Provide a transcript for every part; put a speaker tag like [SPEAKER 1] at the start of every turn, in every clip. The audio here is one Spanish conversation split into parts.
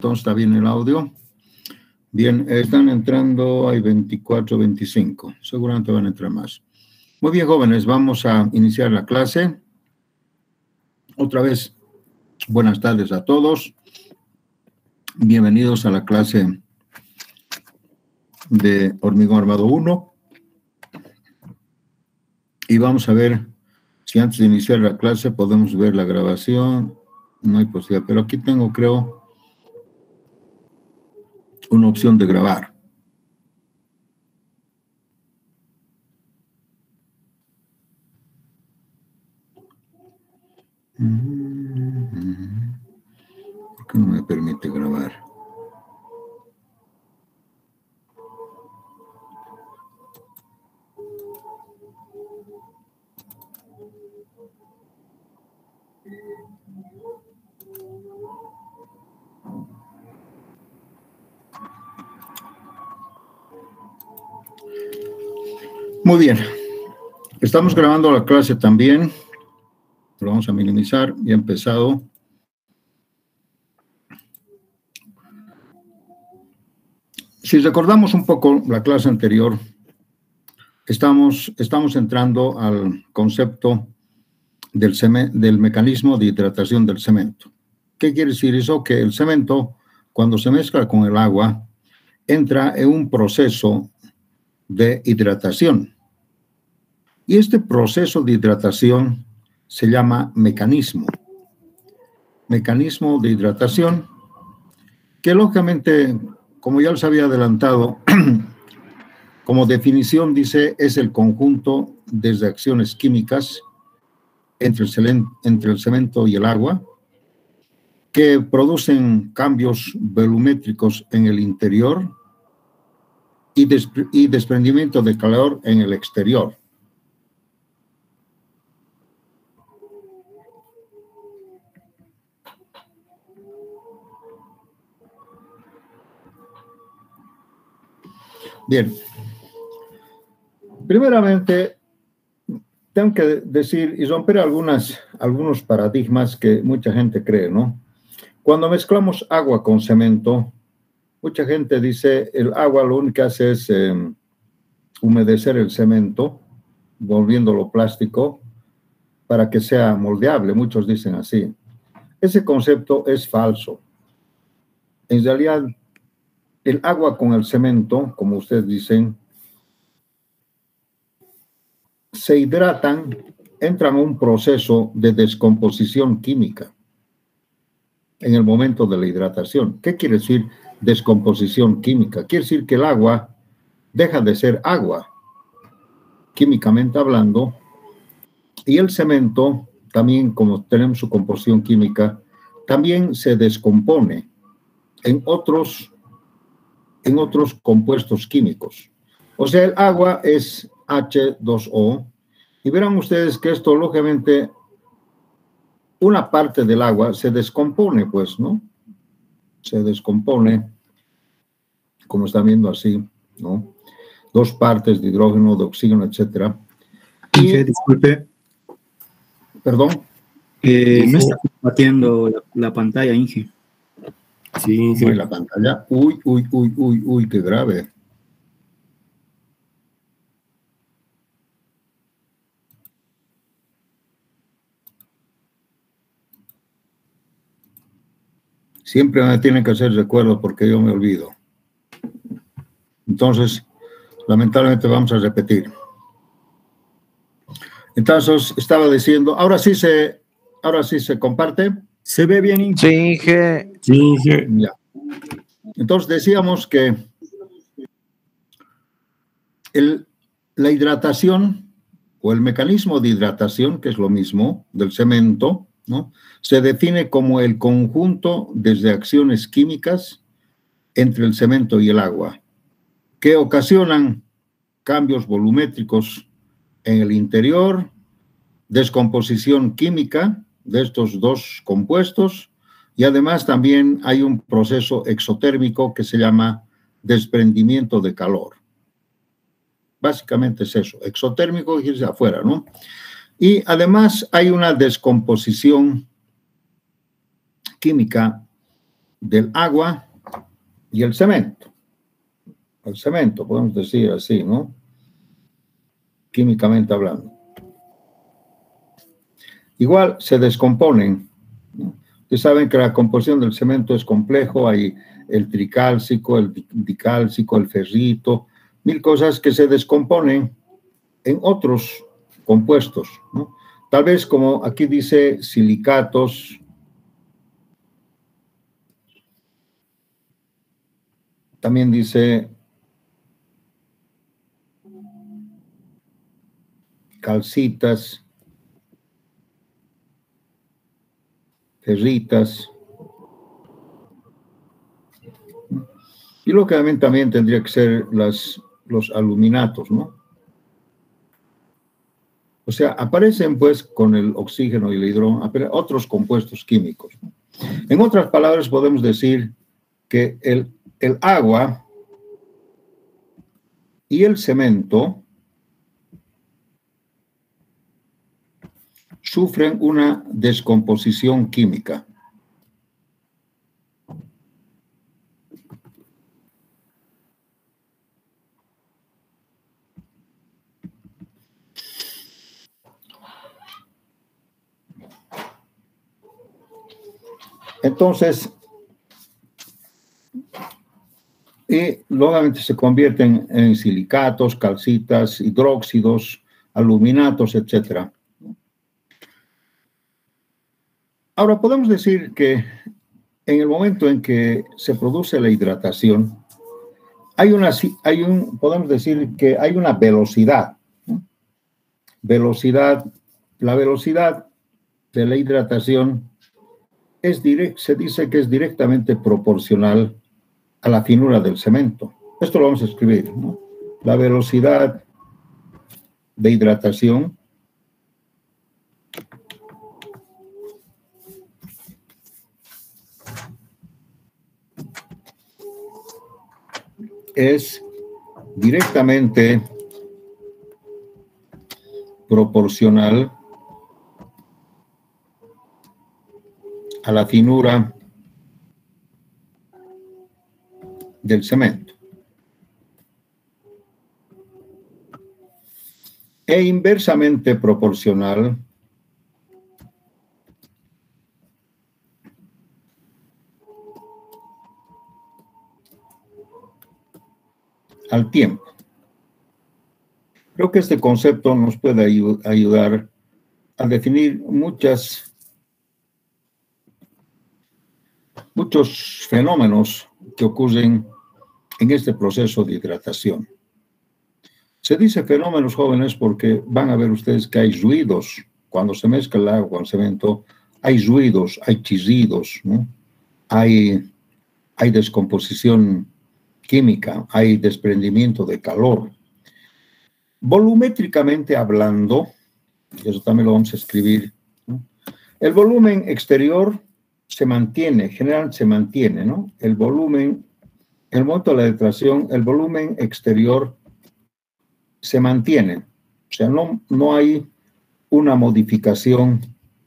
[SPEAKER 1] Entonces está bien el audio. Bien, están entrando, hay 24, 25. Seguramente van a entrar más. Muy bien, jóvenes, vamos a iniciar la clase. Otra vez, buenas tardes a todos. Bienvenidos a la clase de Hormigón Armado 1. Y vamos a ver si antes de iniciar la clase podemos ver la grabación. No hay posibilidad, pero aquí tengo, creo, una opción de grabar. ¿Por qué no me permite grabar? Muy bien. Estamos grabando la clase también. Lo vamos a minimizar. Ya he empezado. Si recordamos un poco la clase anterior, estamos entrando al concepto del mecanismo de hidratación del cemento. ¿Qué quiere decir eso? Que el cemento, cuando se mezcla con el agua, entra en un proceso de hidratación. Y este proceso de hidratación se llama mecanismo. Mecanismo de hidratación, que lógicamente, como ya les había adelantado, como definición dice, es el conjunto de reacciones químicas entre el cemento y el agua que producen cambios volumétricos en el interior y desprendimiento de calor en el exterior. Bien, primeramente tengo que decir y romper algunos paradigmas que mucha gente cree, ¿no? Cuando mezclamos agua con cemento, mucha gente dice el agua lo único que hace es humedecer el cemento, volviéndolo plástico para que sea moldeable. Muchos dicen así. Ese concepto es falso. En realidad, el agua con el cemento, como ustedes dicen, se hidratan, entran a un proceso de descomposición química en el momento de la hidratación. ¿Qué quiere decir descomposición química? Quiere decir que el agua deja de ser agua, químicamente hablando, y el cemento, también como tenemos su composición química, también se descompone en otros compuestos químicos. O sea, el agua es H2O, y verán ustedes que esto, lógicamente, una parte del agua se descompone, pues, ¿no? Se descompone, como están viendo así, ¿no? Dos partes de hidrógeno, de oxígeno, etcétera.
[SPEAKER 2] Disculpe.
[SPEAKER 1] ¿Perdón?
[SPEAKER 2] No está compartiendo la pantalla, Inge.
[SPEAKER 1] Sí, sí. La pantalla. Uy, qué grave. Siempre me tienen que hacer recuerdo porque yo me olvido. Entonces, lamentablemente vamos a repetir. Entonces, estaba diciendo, ahora sí se comparte.
[SPEAKER 2] ¿Se ve bien, Inge?
[SPEAKER 3] Sí, Inge.
[SPEAKER 2] Sí, Inge.
[SPEAKER 1] Ya. Entonces, decíamos que la hidratación o el mecanismo de hidratación, que es lo mismo, del cemento, ¿no? Se define como el conjunto de reacciones químicas entre el cemento y el agua, que ocasionan cambios volumétricos en el interior, descomposición química de estos dos compuestos, y además también hay un proceso exotérmico que se llama desprendimiento de calor. Básicamente es eso, exotérmico y irse afuera, ¿no? Y además hay una descomposición química del agua y el cemento. El cemento, podemos decir así, ¿no? Químicamente hablando. Igual se descomponen, ¿no? Ustedes saben que la composición del cemento es complejo, hay el tricálcico, el dicálcico, el ferrito, mil cosas que se descomponen en otros compuestos, ¿no? Tal vez como aquí dice silicatos, también dice calcitas, ferritas, y lógicamente también tendría que ser los aluminatos, ¿no? O sea, aparecen pues con el oxígeno y el hidrógeno, otros compuestos químicos, ¿no? En otras palabras, podemos decir que el agua y el cemento sufren una descomposición química. Entonces, y nuevamente se convierten en silicatos, calcitas, hidróxidos, aluminatos, etc. Ahora, podemos decir que en el momento en que se produce la hidratación, podemos decir que hay una velocidad, ¿no? La velocidad de la hidratación se dice que es directamente proporcional a la finura del cemento. Esto lo vamos a escribir, ¿no? La velocidad de hidratación es directamente proporcional a la finura del cemento e inversamente proporcional al tiempo. Creo que este concepto nos puede ayudar a definir muchos fenómenos que ocurren en este proceso de hidratación. Se dice fenómenos, jóvenes, porque van a ver ustedes que hay ruidos. Cuando se mezcla el agua con el cemento, hay ruidos, hay chirridos, ¿no? Hay descomposición química, hay desprendimiento de calor. Volumétricamente hablando, eso también lo vamos a escribir, ¿no? El volumen exterior se mantiene, generalmente se mantiene, ¿no? El volumen, en el momento de la hidratación, el volumen exterior se mantiene. O sea, no hay una modificación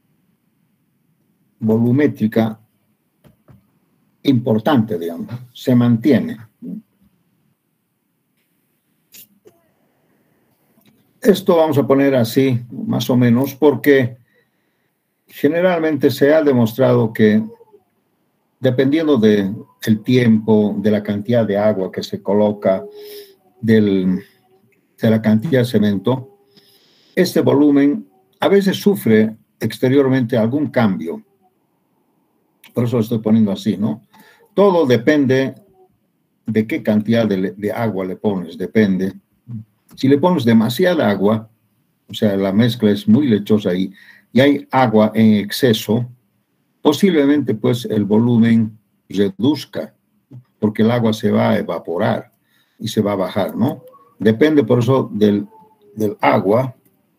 [SPEAKER 1] volumétrica importante, digamos, se mantiene. Esto vamos a poner así, más o menos, porque generalmente se ha demostrado que dependiendo del tiempo, de la cantidad de agua que se coloca, de la cantidad de cemento, este volumen a veces sufre exteriormente algún cambio. Por eso lo estoy poniendo así, ¿no? Todo depende de qué cantidad de agua le pones, depende. Si le pones demasiada agua, o sea, la mezcla es muy lechosa y hay agua en exceso, posiblemente pues el volumen reduzca, porque el agua se va a evaporar y se va a bajar, ¿no? Depende por eso del agua,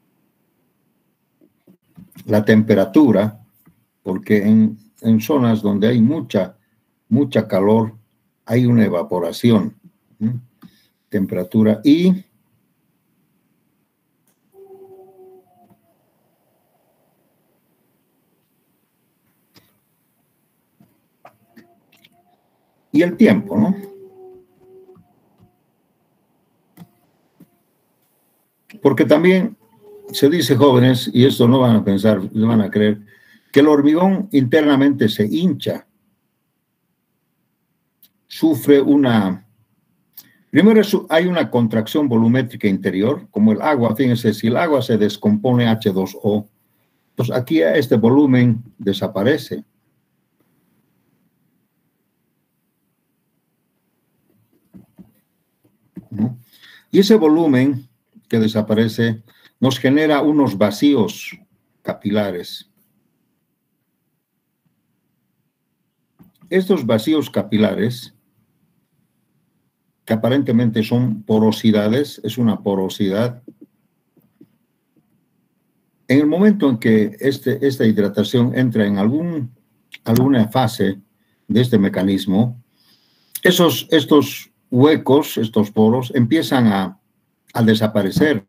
[SPEAKER 1] la temperatura, porque en zonas donde hay mucha calor, hay una evaporación, ¿sí? Temperatura y y el tiempo, ¿no? Porque también se dice, jóvenes, y esto no van a pensar, no van a creer, que el hormigón internamente se hincha, sufre una... Primero hay una contracción volumétrica interior, como el agua. Fíjense, si el agua se descompone H2O, pues aquí este volumen desaparece. ¿No? Y ese volumen que desaparece nos genera unos vacíos capilares. Estos vacíos capilares, que aparentemente son porosidades, es una porosidad. En el momento en que esta hidratación entra en alguna fase de este mecanismo, estos huecos, estos poros, empiezan a desaparecer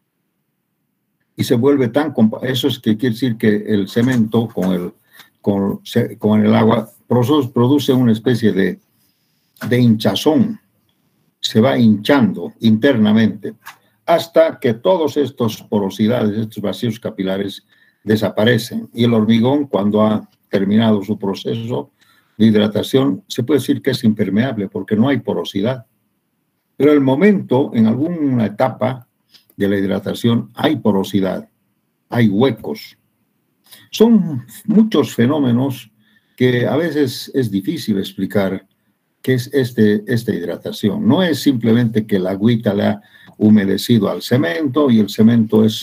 [SPEAKER 1] y se vuelve tan... Eso es que quiere decir que el cemento con el agua produce una especie de hinchazón, se va hinchando internamente hasta que todos estos porosidades, estos vacíos capilares desaparecen. Y el hormigón, cuando ha terminado su proceso de hidratación, se puede decir que es impermeable porque no hay porosidad. Pero el momento, en alguna etapa de la hidratación, hay porosidad, hay huecos. Son muchos fenómenos que a veces es difícil explicar qué es esta hidratación. No es simplemente que la agüita le ha humedecido al cemento y el cemento es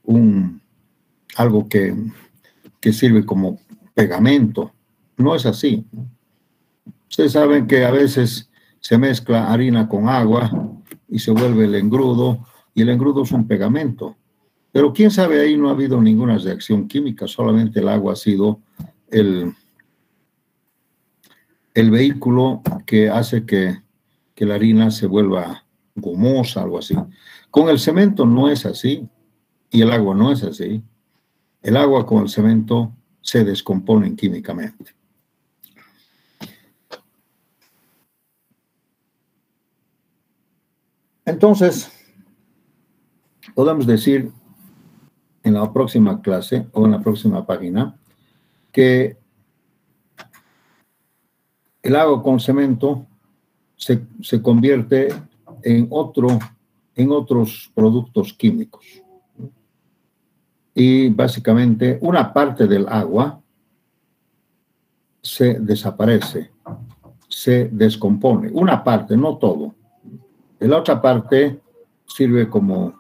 [SPEAKER 1] algo que sirve como pegamento. No es así. Ustedes saben que a veces se mezcla harina con agua y se vuelve el engrudo, y el engrudo es un pegamento. Pero quién sabe, ahí no ha habido ninguna reacción química, solamente el agua ha sido el vehículo que hace que la harina se vuelva gomosa, algo así. Con el cemento no es así, y el agua no es así. El agua con el cemento se descomponen químicamente. Entonces, podemos decir en la próxima clase o en la próxima página que el agua con cemento se convierte en otros productos químicos. Y básicamente una parte del agua se desaparece, se descompone. Una parte, no todo. Y la otra parte sirve como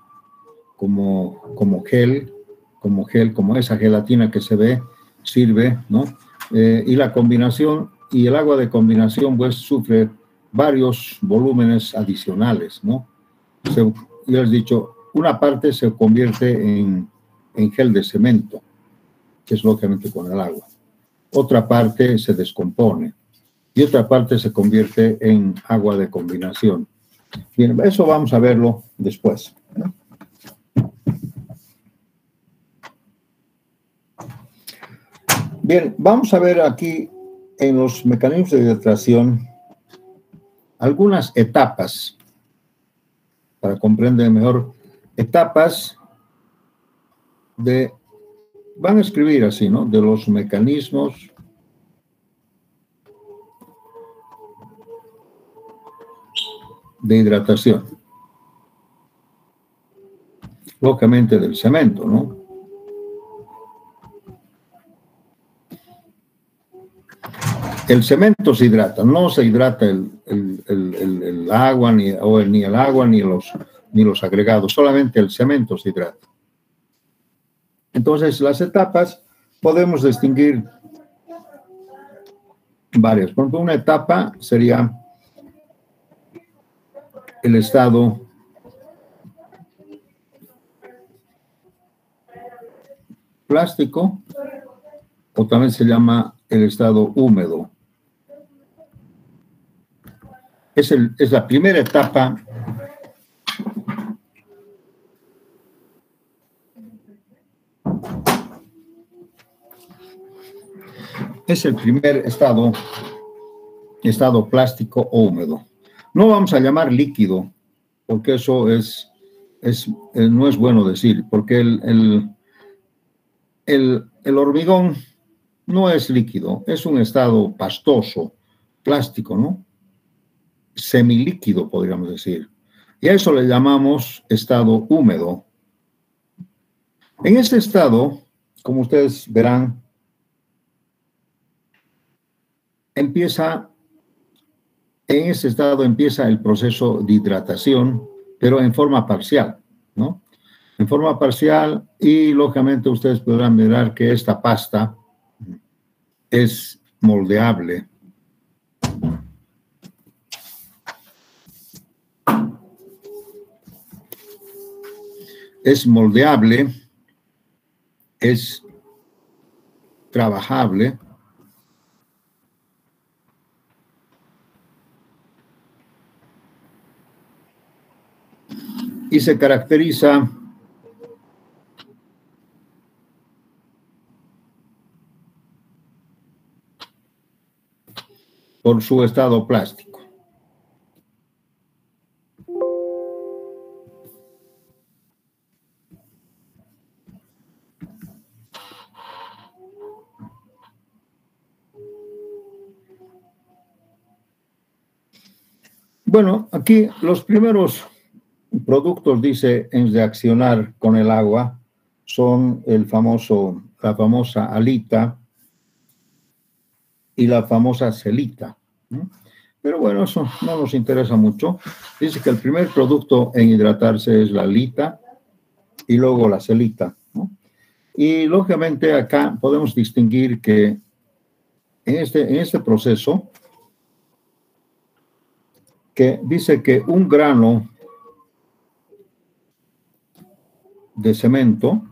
[SPEAKER 1] gel, como esa gelatina que se ve, sirve, ¿no? Y la combinación, y el agua de combinación, pues, sufre varios volúmenes adicionales, ¿no? Yo les he dicho, una parte se convierte en gel de cemento, que es lógicamente con el agua. Otra parte se descompone y otra parte se convierte en agua de combinación. Bien, eso vamos a verlo después, ¿no? Bien, vamos a ver aquí en los mecanismos de hidratación algunas etapas para comprender mejor. Etapas van a escribir así, ¿no? De los mecanismos de hidratación. Lógicamente del cemento, ¿no? El cemento se hidrata, no se hidrata el agua, ni el agua, ni los agregados, solamente el cemento se hidrata. Entonces, las etapas podemos distinguir varias. Por ejemplo, una etapa sería el estado plástico, o también se llama el estado húmedo. Es la primera etapa es el primer estado estado plástico o húmedo. No vamos a llamar líquido, porque eso no es bueno decir, porque el hormigón no es líquido, es un estado pastoso, plástico, ¿no? Semilíquido, podríamos decir. Y a eso le llamamos estado húmedo. En este estado, como ustedes verán, en ese estado empieza el proceso de hidratación, pero en forma parcial, ¿no? En forma parcial, y lógicamente ustedes podrán mirar que esta pasta es moldeable. Es moldeable, es trabajable. Y se caracteriza por su estado plástico. Bueno, aquí los primeros productos, dice, en reaccionar con el agua son la famosa halita y la famosa celita, ¿no? Pero bueno, eso no nos interesa mucho. Dice que el primer producto en hidratarse es la halita y luego la celita, ¿no? Y lógicamente acá podemos distinguir que en este proceso, que dice que un grano de cemento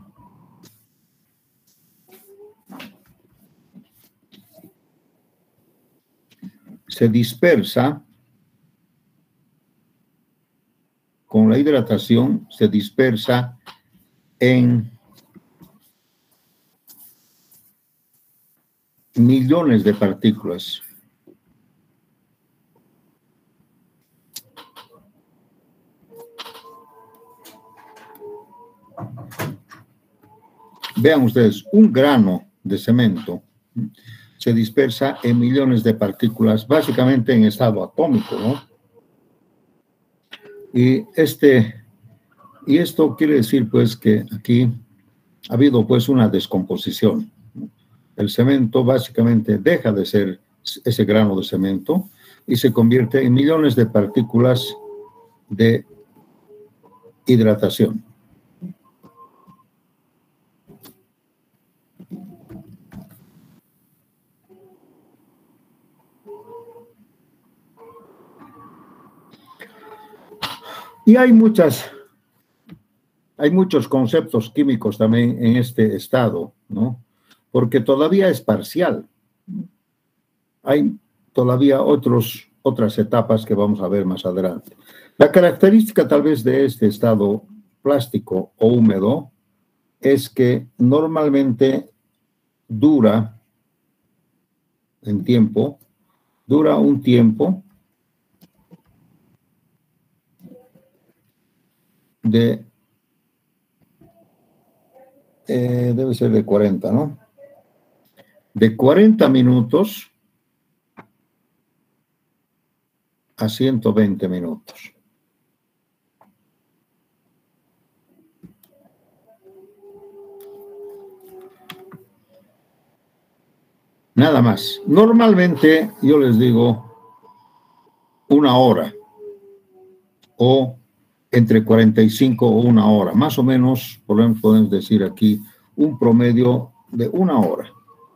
[SPEAKER 1] se dispersa con la hidratación, se dispersa en millones de partículas. Vean ustedes, un grano de cemento se dispersa en millones de partículas, básicamente en estado atómico, ¿no? Y esto quiere decir, pues, que aquí ha habido, pues, una descomposición, ¿no? El cemento básicamente deja de ser ese grano de cemento y se convierte en millones de partículas de hidratación. Y hay muchos conceptos químicos también en este estado, ¿no? Porque todavía es parcial. Hay todavía otras etapas que vamos a ver más adelante. La característica tal vez de este estado plástico o húmedo es que normalmente dura un tiempo debe ser de 40, ¿no? De 40 minutos a 120 minutos. Nada más. Normalmente yo les digo una hora o entre 45 o una hora. Más o menos podemos decir aquí un promedio de una hora.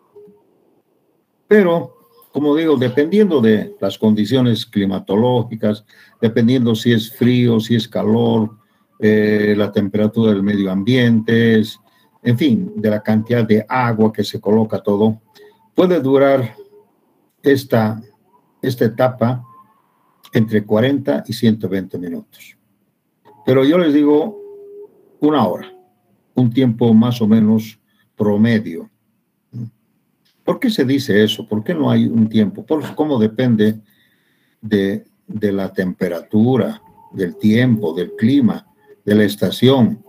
[SPEAKER 1] Pero, como digo, dependiendo de las condiciones climatológicas, dependiendo si es frío, si es calor, la temperatura del medio ambiente, en fin, de la cantidad de agua que se coloca todo, puede durar esta etapa entre 40 y 120 minutos. Pero yo les digo una hora, un tiempo más o menos promedio. ¿Por qué se dice eso? ¿Por qué no hay un tiempo? ¿Cómo depende de la temperatura, del tiempo, del clima, de la estación?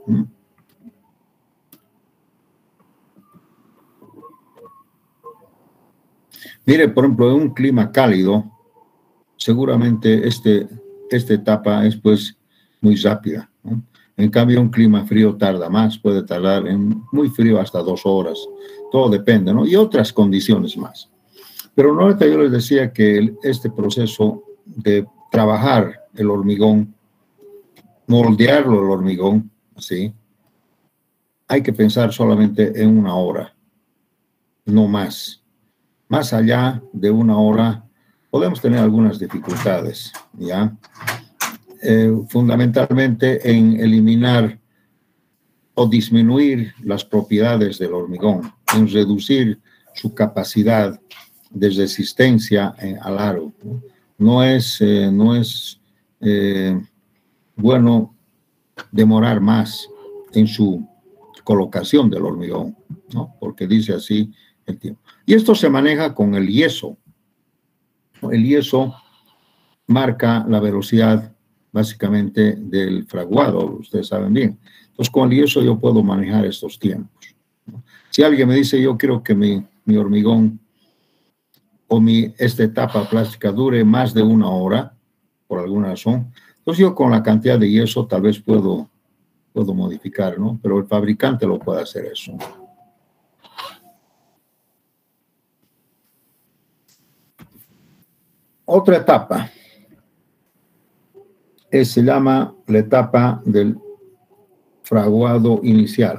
[SPEAKER 1] Mire, por ejemplo, en un clima cálido, seguramente esta etapa es pues muy rápida, ¿no? En cambio, un clima frío tarda más, puede tardar en muy frío hasta 2 horas. Todo depende, ¿no? Y otras condiciones más. Pero no, yo les decía que este proceso de trabajar el hormigón, moldearlo el hormigón, ¿sí? Hay que pensar solamente en 1 hora, no más. Más allá de 1 hora podemos tener algunas dificultades, ¿ya? Fundamentalmente en eliminar o disminuir las propiedades del hormigón, en reducir su capacidad de resistencia al aro. No es bueno demorar más en su colocación del hormigón, ¿no? Porque dice así el tiempo. Y esto se maneja con el yeso. El yeso marca la velocidad básicamente del fraguado, ustedes saben bien. Entonces, con el yeso yo puedo manejar estos tiempos. Si alguien me dice, yo quiero que mi hormigón o esta etapa plástica dure más de 1 hora, por alguna razón, entonces yo con la cantidad de yeso tal vez puedo modificar, ¿no? Pero el fabricante lo puede hacer eso. Otra etapa se llama la etapa del fraguado inicial.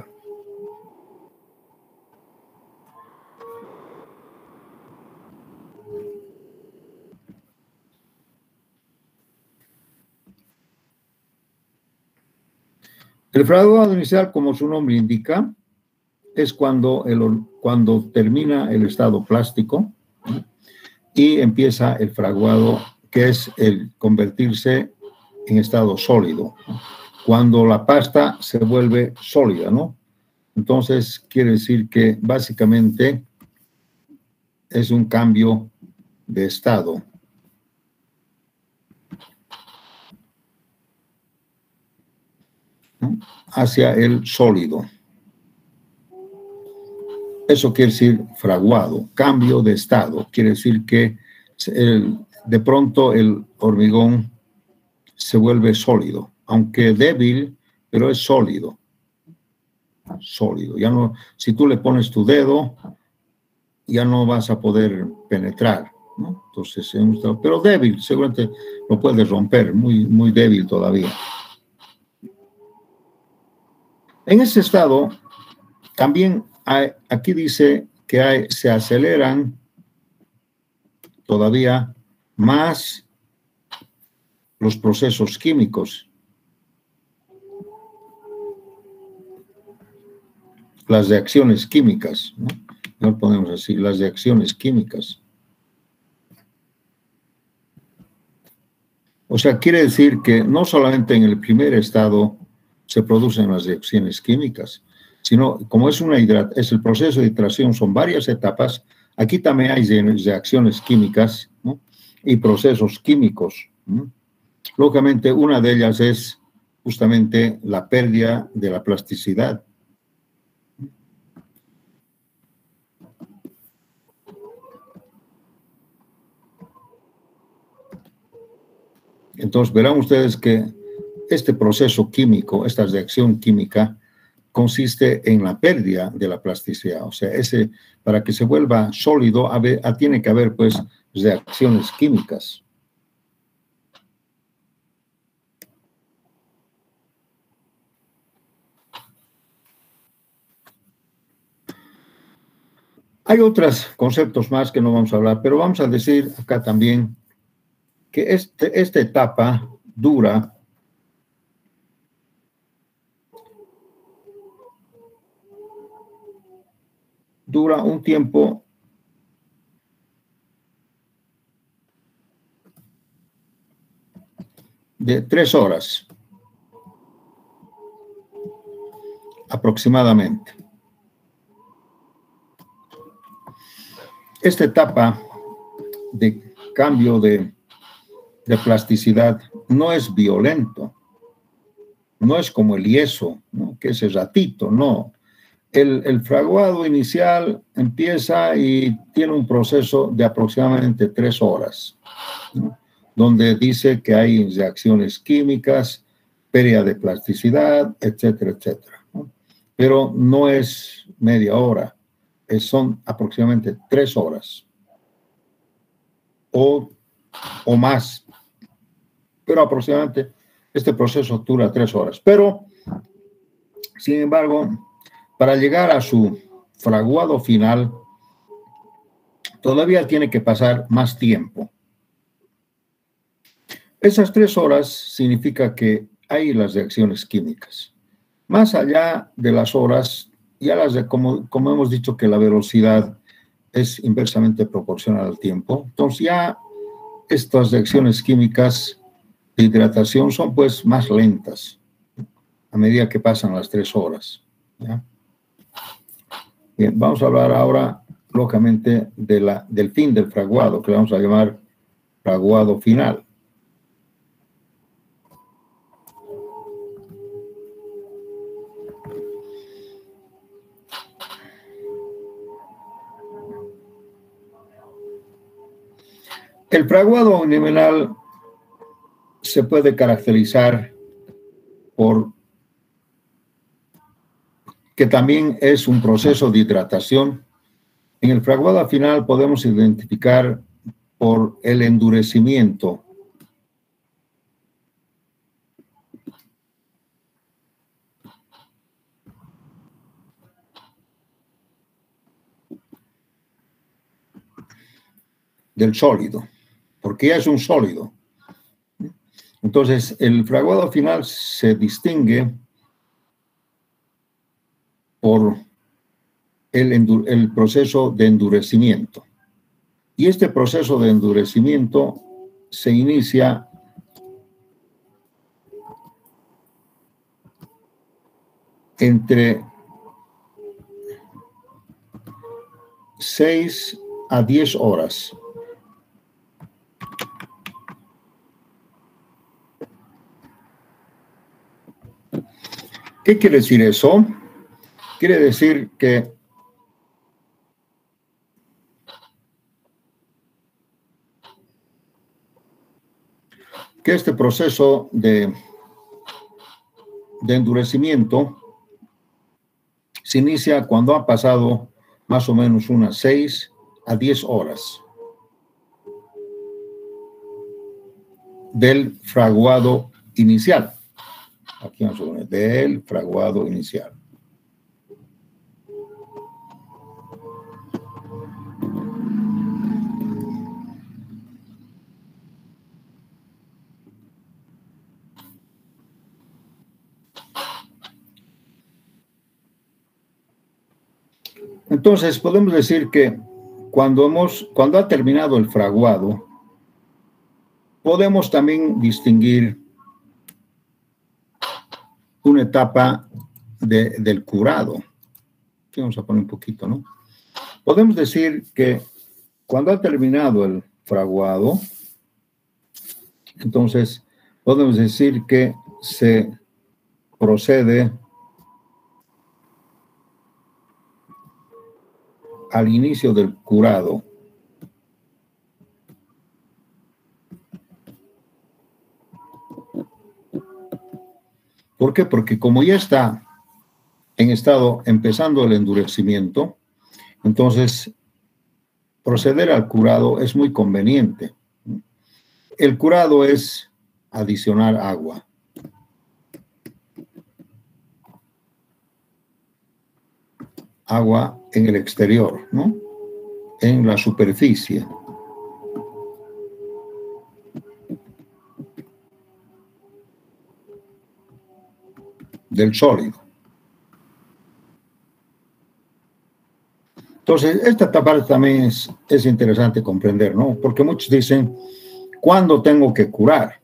[SPEAKER 1] El fraguado inicial, como su nombre indica, es cuando termina el estado plástico y empieza el fraguado, que es el convertirse en estado sólido. Cuando la pasta se vuelve sólida, ¿no? Entonces, quiere decir que básicamente es un cambio de estado. ¿No? Hacia el sólido. Eso quiere decir fraguado, cambio de estado. Quiere decir que de pronto el hormigón se vuelve sólido, aunque débil, pero es sólido. Sólido. Ya no, si tú le pones tu dedo, ya no vas a poder penetrar, ¿no? Entonces, pero débil, seguramente lo puedes romper, muy, muy débil todavía. En ese estado, también aquí dice que se aceleran todavía más los procesos químicos. Las reacciones químicas, ¿no? No ponemos así, las reacciones químicas. O sea, quiere decir que no solamente en el primer estado se producen las reacciones químicas, sino como es el proceso de hidratación, son varias etapas, aquí también hay reacciones químicas, ¿no? Y procesos químicos, ¿no? Lógicamente, una de ellas es justamente la pérdida de la plasticidad. Entonces, verán ustedes que este proceso químico, esta reacción química, consiste en la pérdida de la plasticidad. O sea, para que se vuelva sólido, tiene que haber, pues, reacciones químicas. Hay otros conceptos más que no vamos a hablar, pero vamos a decir acá también que esta etapa dura un tiempo de 3 horas aproximadamente. esta etapa de cambio de plasticidad no es violento, no es como el yeso, ¿no? Que ese ratito, no. El fraguado inicial empieza y tiene un proceso de aproximadamente 3 horas, ¿no? Donde dice que hay reacciones químicas, pérdida de plasticidad, etcétera, etcétera, ¿no? Pero no es media hora, son aproximadamente 3 horas o más, pero aproximadamente este proceso dura 3 horas. Pero, sin embargo, para llegar a su fraguado final, todavía tiene que pasar más tiempo. Esas 3 horas significa que hay las reacciones químicas. Más allá de las horas, ya como hemos dicho que la velocidad es inversamente proporcional al tiempo, entonces ya estas reacciones químicas de hidratación son pues más lentas a medida que pasan las 3 horas, ¿ya? Bien, vamos a hablar ahora, lógicamente, del fin del fraguado, que le vamos a llamar fraguado final. El fraguado universal se puede caracterizar por que también es un proceso de hidratación. En el fraguado final podemos identificar por el endurecimiento del sólido, porque ya es un sólido. Entonces, el fraguado final se distingue por el proceso de endurecimiento. Y este proceso de endurecimiento se inicia entre 6 a 10 horas. ¿Qué quiere decir eso? Quiere decir que este proceso de endurecimiento se inicia cuando ha pasado más o menos unas 6 a 10 horas del fraguado inicial. Aquí vamos a poner del fraguado inicial. Entonces, podemos decir que cuando ha terminado el fraguado, podemos también distinguir una etapa del curado. Aquí vamos a poner un poquito, ¿no? Podemos decir que cuando ha terminado el fraguado, entonces podemos decir que se procede al inicio del curado. ¿Por qué? Porque como ya está en estado empezando el endurecimiento, entonces proceder al curado es muy conveniente. El curado es adicionar agua. Agua en el exterior, ¿no? En la superficie. Del sólido. Entonces, esta parte también es interesante comprender, ¿no? Porque muchos dicen, ¿cuándo tengo que curar?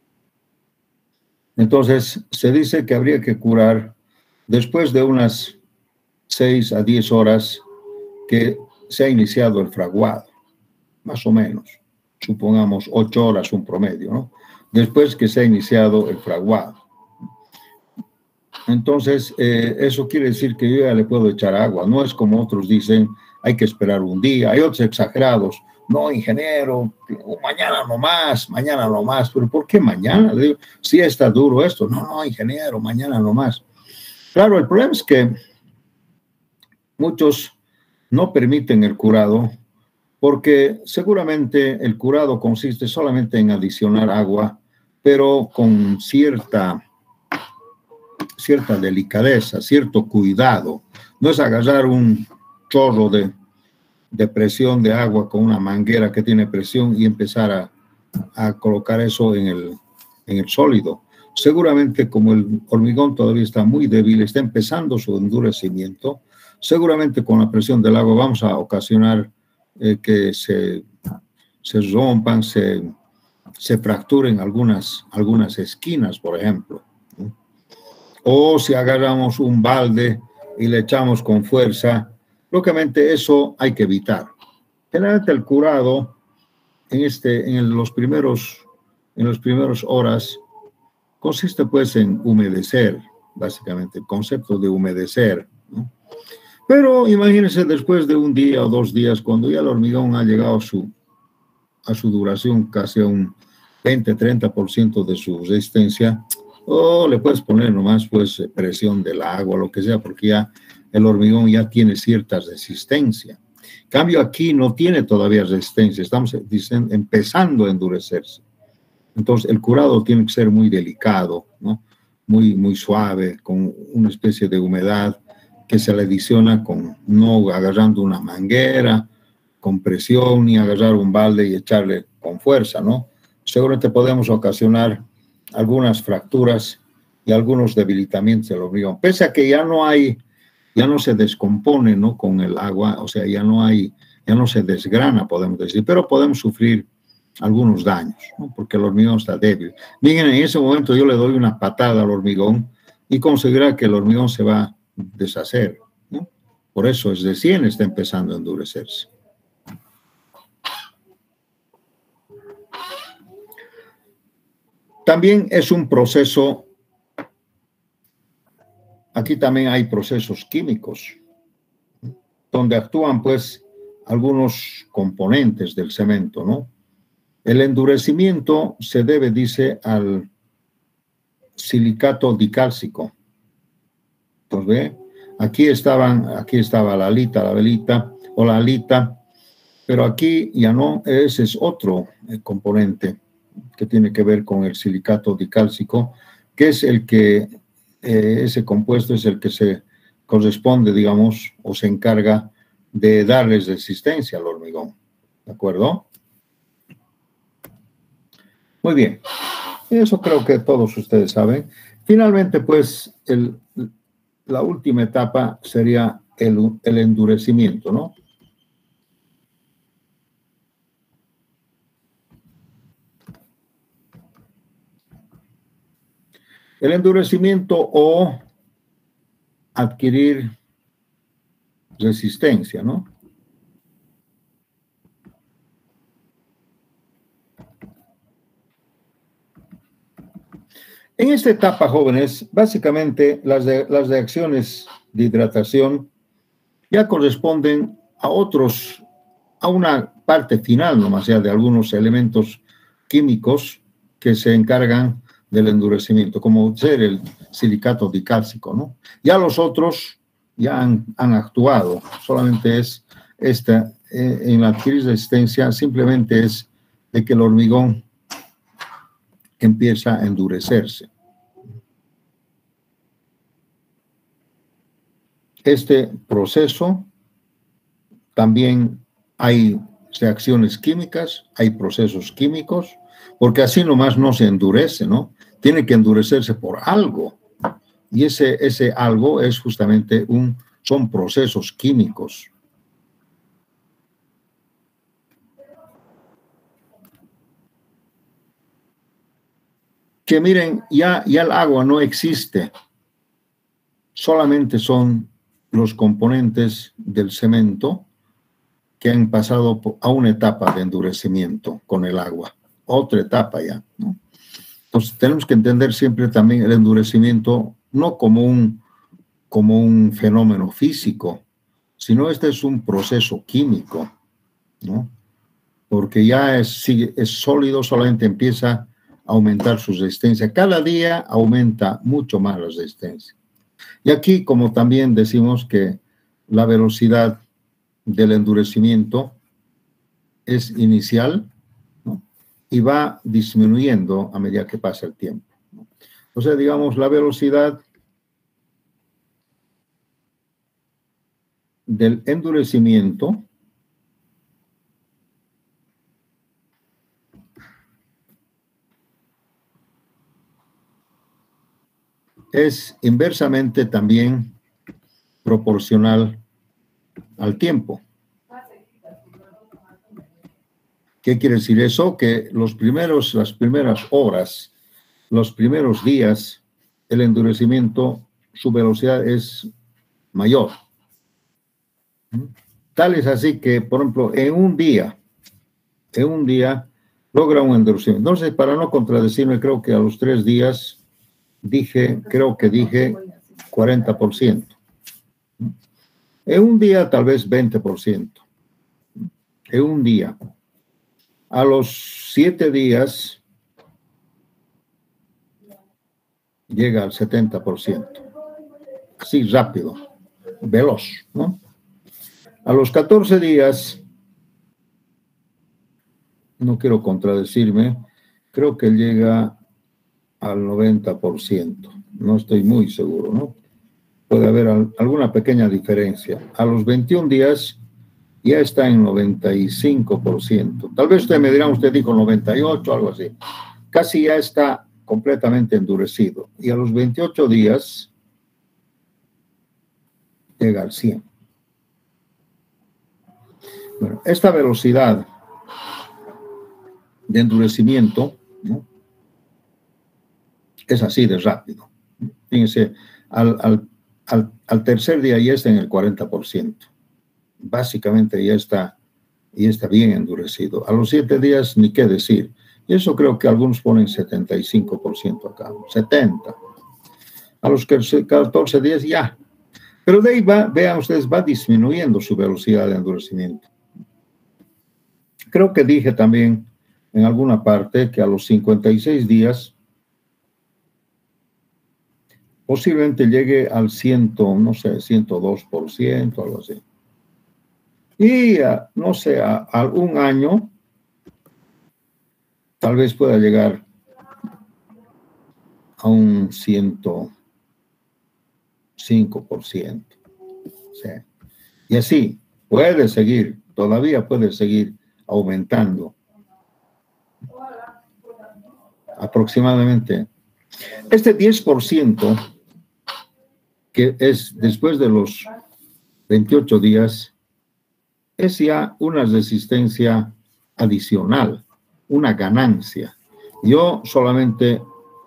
[SPEAKER 1] Entonces, se dice que habría que curar después de unas 6 a 10 horas que se ha iniciado el fraguado, más o menos, supongamos 8 horas un promedio, ¿no? Después que se ha iniciado el fraguado. Entonces, eso quiere decir que yo ya le puedo echar agua. No es como otros dicen, hay que esperar un día. Hay otros exagerados. No, ingeniero, mañana nomás. ¿Pero por qué mañana? Le digo, sí está duro esto. No, ingeniero, mañana nomás. Claro, el problema es que muchos no permiten el curado porque seguramente el curado consiste solamente en adicionar agua, pero con cierta delicadeza, cierto cuidado. No es agarrar un chorro de presión de agua con una manguera que tiene presión y empezar a colocar eso en el sólido. Seguramente como el hormigón todavía está muy débil, está empezando su endurecimiento, seguramente con la presión del agua vamos a ocasionar que se rompan, se fracturen algunas esquinas, por ejemplo. O si agarramos un balde y le echamos con fuerza, lógicamente eso hay que evitar. Generalmente el curado en los primeros horas consiste pues en humedecer, básicamente, el concepto de humedecer, ¿no? Pero imagínense después de un día o 2 días, cuando ya el hormigón ha llegado a su duración casi a un 20-30% de su resistencia, o le puedes poner nomás pues presión del agua, lo que sea, porque ya el hormigón ya tiene cierta resistencia. En cambio aquí no tiene todavía resistencia, estamos empezando a endurecerse. Entonces el curado tiene que ser muy delicado, ¿no? Muy suave, con una especie de humedad que se le adiciona con no agarrando una manguera, con presión, ni agarrar un balde y echarle con fuerza, ¿no? Seguramente podemos ocasionar algunas fracturas y algunos debilitamientos del hormigón. Pese a que ya no se descompone, ¿no? Con el agua, o sea, ya no se desgrana, podemos decir, pero podemos sufrir algunos daños, ¿no? Porque el hormigón está débil. Miren, en ese momento yo le doy una patada al hormigón y conseguirá que el hormigón se va a deshacer, ¿no? Por eso es recién está empezando a endurecerse. También es un proceso, aquí también hay procesos químicos, donde actúan pues algunos componentes del cemento, ¿no? El endurecimiento se debe, dice, al silicato dicálcico. Pues ve, aquí estaba la velita o la alita, pero aquí ya no, ese es otro componente que tiene que ver con el silicato dicálcico, que es el que, ese compuesto es el que se corresponde, digamos, o se encarga de darles resistencia al hormigón. ¿De acuerdo? Muy bien. Eso creo que todos ustedes saben. Finalmente, pues, la última etapa sería el endurecimiento, ¿no? El endurecimiento o adquirir resistencia, ¿no? En esta etapa, jóvenes, básicamente las reacciones de hidratación ya corresponden a una parte final, nomás ya de algunos elementos químicos que se encargan del endurecimiento, como ser el silicato dicálcico, ¿no? Ya los otros ya han actuado, solamente es en la adquirir resistencia, simplemente es de que el hormigón empieza a endurecerse. Este proceso también hay reacciones químicas, hay procesos químicos, porque así nomás no se endurece, ¿no? Tiene que endurecerse por algo. Y ese algo es justamente son procesos químicos. Que miren, ya el agua no existe, solamente son los componentes del cemento que han pasado a una etapa de endurecimiento con el agua, otra etapa ya, ¿no? Entonces tenemos que entender siempre también el endurecimiento no como un fenómeno físico, sino este es un proceso químico, ¿no? Porque ya es sólido, solamente empieza a aumentar su resistencia. Cada día aumenta mucho más la resistencia. Y aquí, como también decimos que la velocidad del endurecimiento es inicial, ¿no? Y va disminuyendo a medida que pasa el tiempo, ¿no? O sea, digamos, la velocidad del endurecimiento es inversamente también proporcional al tiempo. ¿Qué quiere decir eso? Que las primeras horas, los primeros días, el endurecimiento, su velocidad es mayor. Tal es así que, por ejemplo, en un día logra un endurecimiento. Entonces, para no contradecirme, creo que a los 3 días creo que dije 40%. En un día tal vez 20%. En un día. A los 7 días llega al 70%. Así rápido, veloz, ¿no? A los 14 días, no quiero contradecirme, creo que llega al 90%. No estoy muy seguro, ¿no? Puede haber alguna pequeña diferencia. A los 21 días ya está en 95%. Tal vez usted me dirá, usted dijo 98, algo así. Casi ya está completamente endurecido. Y a los 28 días llega al 100. Bueno, esta velocidad de endurecimiento, ¿no?, es así de rápido. Fíjense, al tercer día ya está en el 40%. Básicamente ya está bien endurecido. A los 7 días, ni qué decir. Y eso creo que algunos ponen 75% acá, 70%. A los 14 días ya. Pero de ahí vean ustedes, va disminuyendo su velocidad de endurecimiento. Creo que dije también en alguna parte que a los 56 días posiblemente llegue al 102%, algo así. Y, no sé, a un año, tal vez pueda llegar a un 105%. Sí. Y así, todavía puede seguir aumentando. Aproximadamente. Este 10%, que es después de los 28 días, es ya una resistencia adicional, una ganancia. Yo solamente,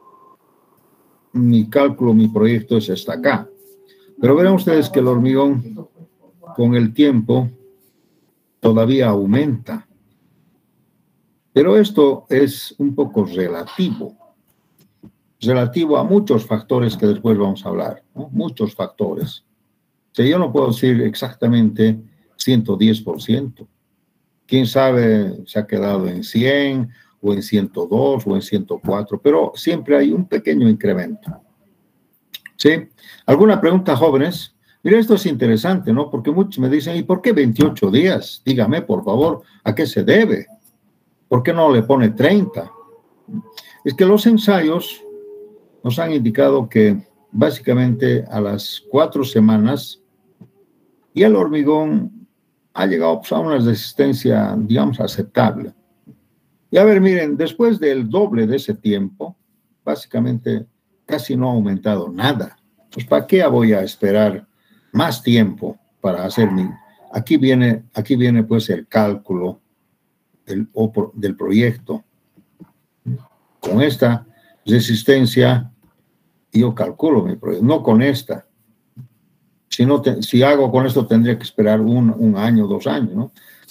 [SPEAKER 1] mi cálculo, mi proyecto es hasta acá. Pero verán ustedes que el hormigón, con el tiempo, todavía aumenta. Pero esto es un poco relativo a muchos factores que después vamos a hablar, ¿no? Muchos factores. O sea, yo no puedo decir exactamente 110%. Quién sabe, se ha quedado en 100 o en 102 o en 104, pero siempre hay un pequeño incremento. ¿Sí? ¿Alguna pregunta, jóvenes? Mira, esto es interesante, ¿no? Porque muchos me dicen, ¿y por qué 28 días? Dígame, por favor, ¿a qué se debe? ¿Por qué no le pone 30? Es que los ensayos nos han indicado que básicamente a las 4 semanas y el hormigón ha llegado a una resistencia, digamos, aceptable. Y a ver, miren, después del doble de ese tiempo, básicamente casi no ha aumentado nada. Pues, ¿para qué voy a esperar más tiempo para hacer Aquí viene pues el cálculo del proyecto. Con esta resistencia, yo calculo mi proyecto, no con esta. Si hago con esto, tendría que esperar un año, 2 años, ¿no?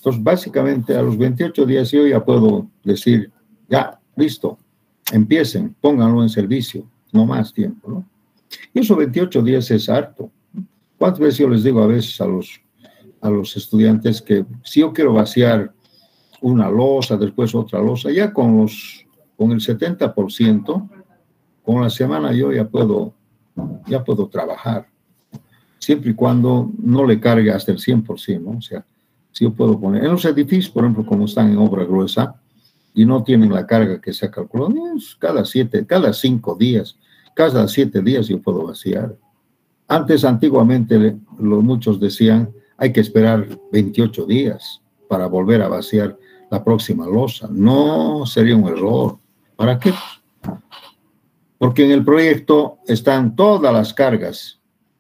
[SPEAKER 1] Entonces, básicamente, a los 28 días yo ya puedo decir, ya, listo, empiecen, pónganlo en servicio, no más tiempo, ¿no? Y esos 28 días es harto. ¿Cuántas veces yo les digo a veces a los estudiantes que si yo quiero vaciar una losa, después otra losa, ya con el 70%, con la semana yo ya puedo trabajar, siempre y cuando no le cargue hasta el 100%, ¿no? O sea, si yo puedo poner, en los edificios, por ejemplo, como están en obra gruesa y no tienen la carga que se ha calculado, cada 5 días, cada 7 días yo puedo vaciar. Antes, antiguamente, muchos decían, hay que esperar 28 días para volver a vaciar la próxima losa. No, sería un error. ¿Para qué? Porque en el proyecto están todas las cargas.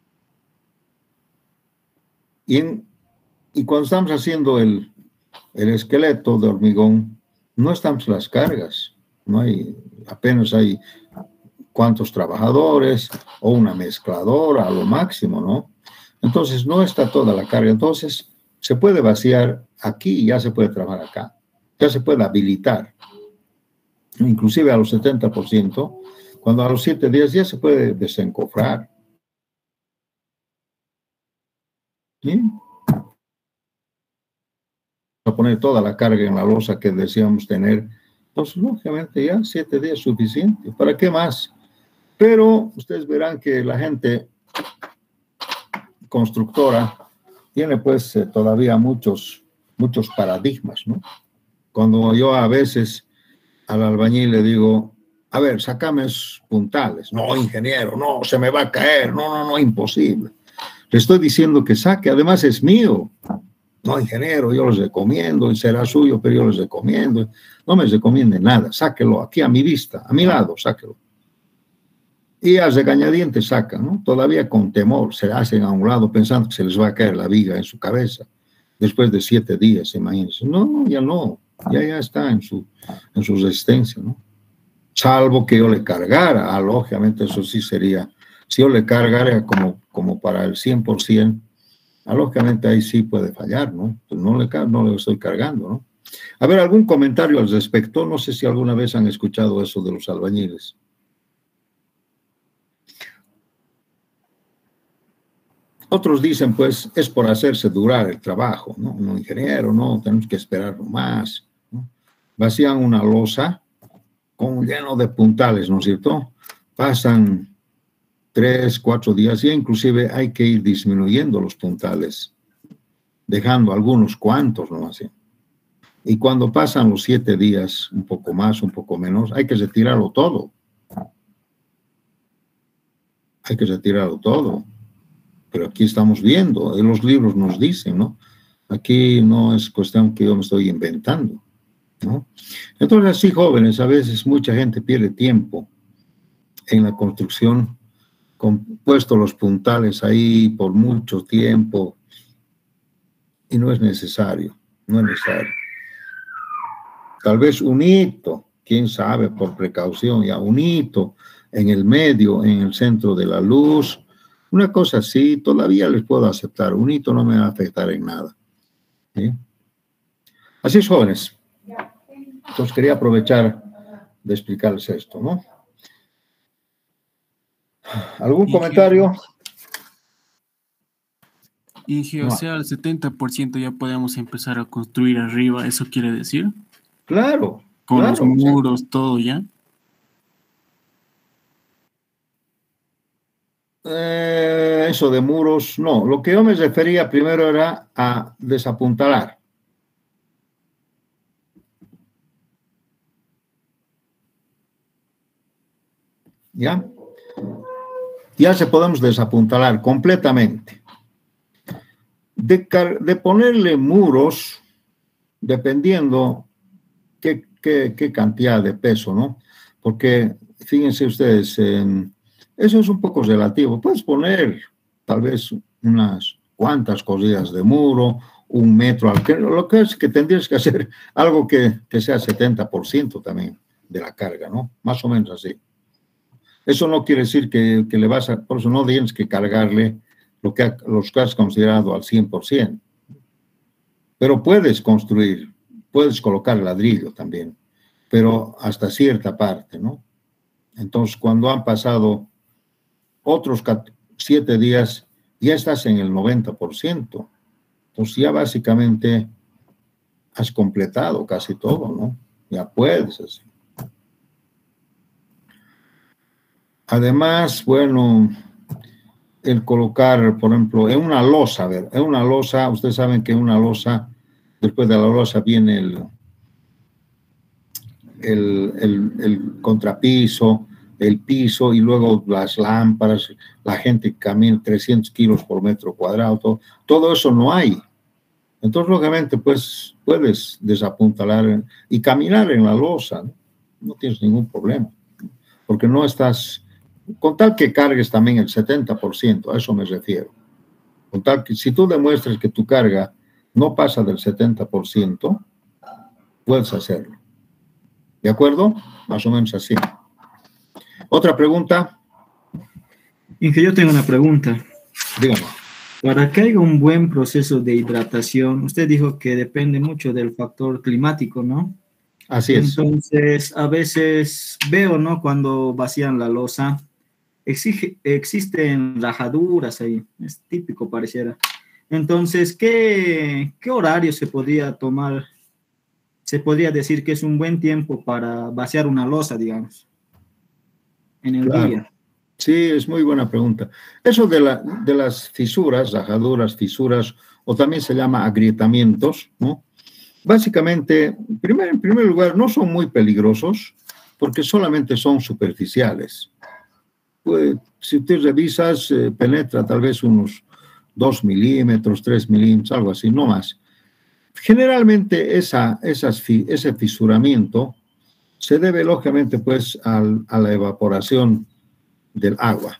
[SPEAKER 1] Y cuando estamos haciendo el esqueleto de hormigón, no estamos las cargas. No hay, apenas hay cuántos trabajadores o una mezcladora a lo máximo, ¿no? Entonces, no está toda la carga. Entonces, se puede vaciar aquí y ya se puede trabajar acá. Ya se puede habilitar. Inclusive a los 70%, cuando a los 7 días ya se puede desencofrar. ¿Sí? A poner toda la carga en la losa que deseamos tener. Entonces, lógicamente, ya 7 días es suficiente. ¿Para qué más? Pero ustedes verán que la gente constructora tiene pues todavía muchos paradigmas, ¿no? Cuando yo a veces al albañil le digo, a ver, sácame esos puntales. No, ingeniero, no, se me va a caer. No, imposible. Le estoy diciendo que saque, además es mío. No, ingeniero, yo los recomiendo, y será suyo, pero yo les recomiendo. No me recomiende nada, sáquelo aquí a mi vista, a mi lado, sáquelo. Y a regañadientes sacan, ¿no? Todavía con temor, se hacen a un lado pensando que se les va a caer la viga en su cabeza. Después de 7 días, imagínense. No, ya está en su resistencia, ¿no? Salvo que yo le cargara, lógicamente eso sí sería, si yo le cargara como para el 100%, lógicamente ahí sí puede fallar, ¿no? Pues no le estoy cargando, ¿no? A ver, algún comentario al respecto. No sé si alguna vez han escuchado eso de los albañiles. Otros dicen, pues, es por hacerse durar el trabajo, ¿no? Un ingeniero, no, tenemos que esperar más, ¿no? Vacían una losa lleno de puntales, ¿no es cierto? Pasan 3, 4 días y inclusive hay que ir disminuyendo los puntales, dejando algunos cuantos, ¿no? Así. Y cuando pasan los 7 días, un poco más, un poco menos, hay que retirarlo todo. Hay que retirarlo todo. Pero aquí estamos viendo, en los libros nos dicen, ¿no? Aquí no es cuestión que yo me estoy inventando, ¿no? Entonces, así, jóvenes, a veces mucha gente pierde tiempo en la construcción, con puesto los puntales ahí por mucho tiempo, y no es necesario, no es necesario. Tal vez un hito, quién sabe, por precaución, ya un hito en el medio, en el centro de la luz, una cosa así, todavía les puedo aceptar. Un hito no me va a afectar en nada. ¿Sí? Así es, jóvenes. Entonces quería aprovechar de explicarles esto, ¿no? ¿Algún comentario?
[SPEAKER 3] Inge, o sea, al 70% ya podemos empezar a construir arriba, ¿eso quiere decir?
[SPEAKER 1] Claro.
[SPEAKER 3] Con los muros, sí. Todo ya.
[SPEAKER 1] Eso de muros, no. Lo que yo me refería primero era a desapuntalar. ¿Ya? Ya se podemos desapuntalar completamente. De ponerle muros, dependiendo qué cantidad de peso, ¿no? Porque, fíjense ustedes, eso es un poco relativo. Puedes poner tal vez unas cuantas cosillas de muro, 1 metro, lo que es que tendrías que hacer algo que sea 70% también de la carga, ¿no? Más o menos así. Eso no quiere decir que le vas a, por eso no tienes que cargarle los que has considerado al 100%. Pero puedes construir, puedes colocar ladrillo también, pero hasta cierta parte, ¿no? Entonces, cuando han pasado otros 7 días, ya estás en el 90%. Entonces, ya básicamente has completado casi todo, ¿no? Ya puedes así. Además, bueno, el colocar, por ejemplo, en una losa, a ver, en una losa, ustedes saben que en una losa, después de la losa viene el contrapiso, el piso y luego las lámparas, la gente camina 300 kilos por metro cuadrado, todo eso no hay. Entonces, lógicamente, pues puedes desapuntalar y caminar en la losa, ¿no? No tienes ningún problema, porque no estás, con tal que cargues también el 70%, a eso me refiero. Con tal que si tú demuestras que tu carga no pasa del 70%, puedes hacerlo. ¿De acuerdo? Más o menos así. ¿Otra pregunta?
[SPEAKER 2] Inge, yo tengo una pregunta.
[SPEAKER 1] Dígame.
[SPEAKER 2] Para que haya un buen proceso de hidratación, usted dijo que depende mucho del factor climático, ¿no?
[SPEAKER 1] Así es.
[SPEAKER 2] Entonces, a veces veo, ¿no? Cuando vacían la losa, existen rajaduras ahí, es típico pareciera. Entonces, ¿qué horario se podría tomar? Se podría decir que es un buen tiempo para vaciar una losa, digamos, en el
[SPEAKER 1] Claro.
[SPEAKER 2] día.
[SPEAKER 1] Sí, es muy buena pregunta. Eso de las fisuras, rajaduras, fisuras, o también se llama agrietamientos, ¿no? Básicamente, en primer lugar, no son muy peligrosos porque solamente son superficiales. Pues, si usted revisas, penetra tal vez unos 2 milímetros, 3 milímetros, algo así, no más. Generalmente ese fisuramiento se debe lógicamente pues a la evaporación del agua,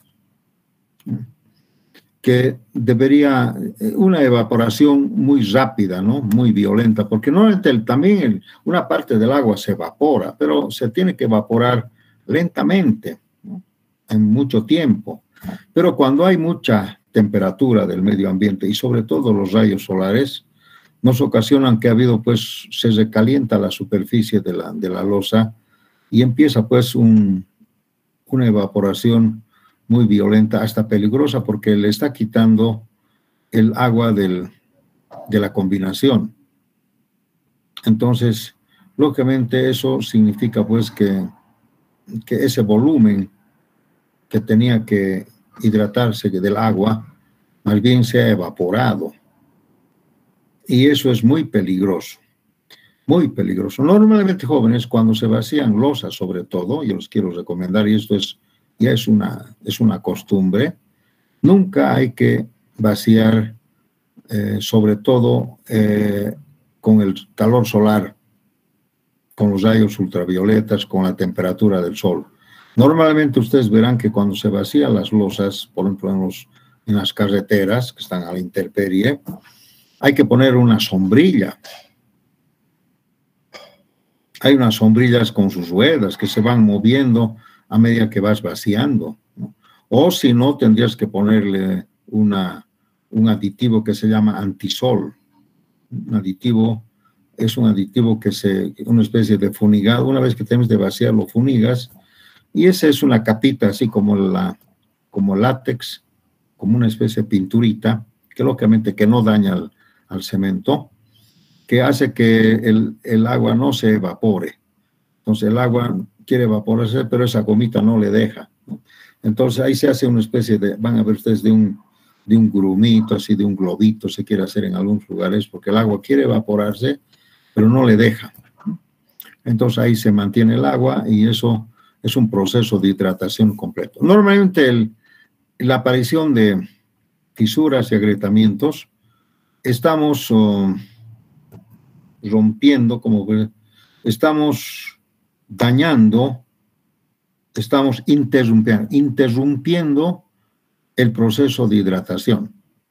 [SPEAKER 1] que debería, una evaporación muy rápida, ¿no? Muy violenta, porque normalmente también una parte del agua se evapora, pero se tiene que evaporar lentamente, ¿no? En mucho tiempo. Pero cuando hay mucha temperatura del medio ambiente y sobre todo los rayos solares, nos ocasionan que ha habido, pues, se recalienta la superficie de la losa y empieza, pues, una evaporación muy violenta, hasta peligrosa, porque le está quitando el agua de la combinación. Entonces, lógicamente, eso significa, pues, que ese volumen que tenía que hidratarse del agua, más bien se ha evaporado. Y eso es muy peligroso. Muy peligroso. Normalmente, jóvenes, cuando se vacían losas, sobre todo, yo les quiero recomendar, y esto ya es una costumbre, nunca hay que vaciar, sobre todo con el calor solar, con los rayos ultravioletas, con la temperatura del sol. Normalmente ustedes verán que cuando se vacían las losas, por ejemplo, en las carreteras que están a la intemperie, hay que poner una sombrilla. Hay unas sombrillas con sus ruedas que se van moviendo a medida que vas vaciando, ¿no? O si no, tendrías que ponerle un aditivo que se llama antisol. Un aditivo es un aditivo una especie de funigado. Una vez que tienes de vaciar, lo funigas. Y esa es una capita así como látex, como una especie de pinturita, que lógicamente que no daña al cemento, que hace que el agua no se evapore. Entonces el agua quiere evaporarse, pero esa gomita no le deja, ¿no? Entonces ahí se hace una especie van a ver ustedes, de un grumito, así de un globito, se quiere hacer en algunos lugares, porque el agua quiere evaporarse, pero no le deja. Entonces ahí se mantiene el agua y eso es un proceso de hidratación completo. Normalmente la aparición de fisuras y agrietamientos, estamos rompiendo, estamos dañando, estamos interrumpiendo el proceso de hidratación.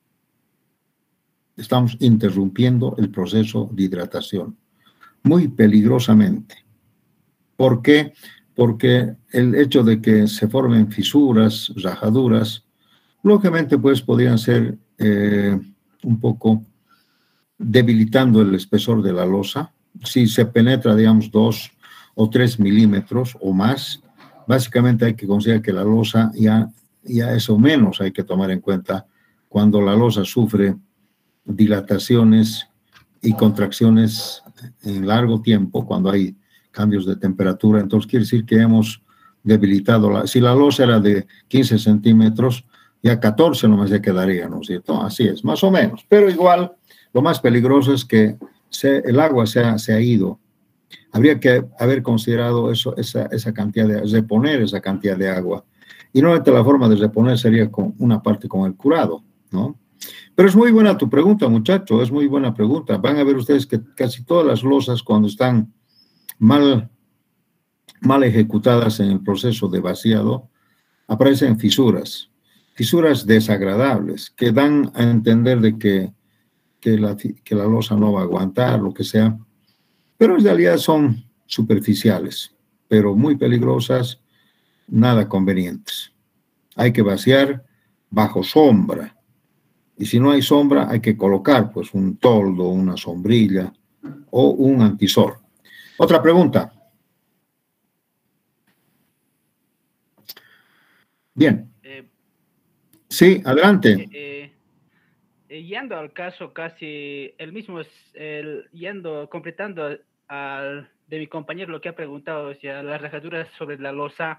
[SPEAKER 1] Estamos interrumpiendo el proceso de hidratación muy peligrosamente. ¿Por qué? Porque el hecho de que se formen fisuras, rajaduras, lógicamente pues podrían ser un poco debilitando el espesor de la losa. Si se penetra, digamos, 2 o 3 milímetros o más, básicamente hay que considerar que la losa ya eso menos hay que tomar en cuenta cuando la losa sufre dilataciones y contracciones en largo tiempo, cuando hay cambios de temperatura. Entonces quiere decir que hemos debilitado. Si la losa era de 15 centímetros, ya 14 nomás se quedaría, ¿no es cierto? Así es, más o menos. Pero igual, lo más peligroso es que el agua se ha ido. Habría que haber considerado esa cantidad de reponer esa cantidad de agua. Y normalmente la forma de reponer sería con una parte con el curado, ¿no? Pero es muy buena tu pregunta, muchacho, es muy buena pregunta. Van a ver ustedes que casi todas las losas, cuando están mal ejecutadas en el proceso de vaciado, aparecen fisuras desagradables que dan a entender de que la losa no va a aguantar, lo que sea, pero en realidad son superficiales, pero muy peligrosas, nada convenientes. Hay que vaciar bajo sombra, y si no hay sombra hay que colocar pues un toldo, una sombrilla o un antisor. Otra pregunta. Bien. Sí, adelante.
[SPEAKER 4] Yendo al caso casi el mismo, completando de mi compañero lo que ha preguntado, o sea, las rajaduras sobre la losa,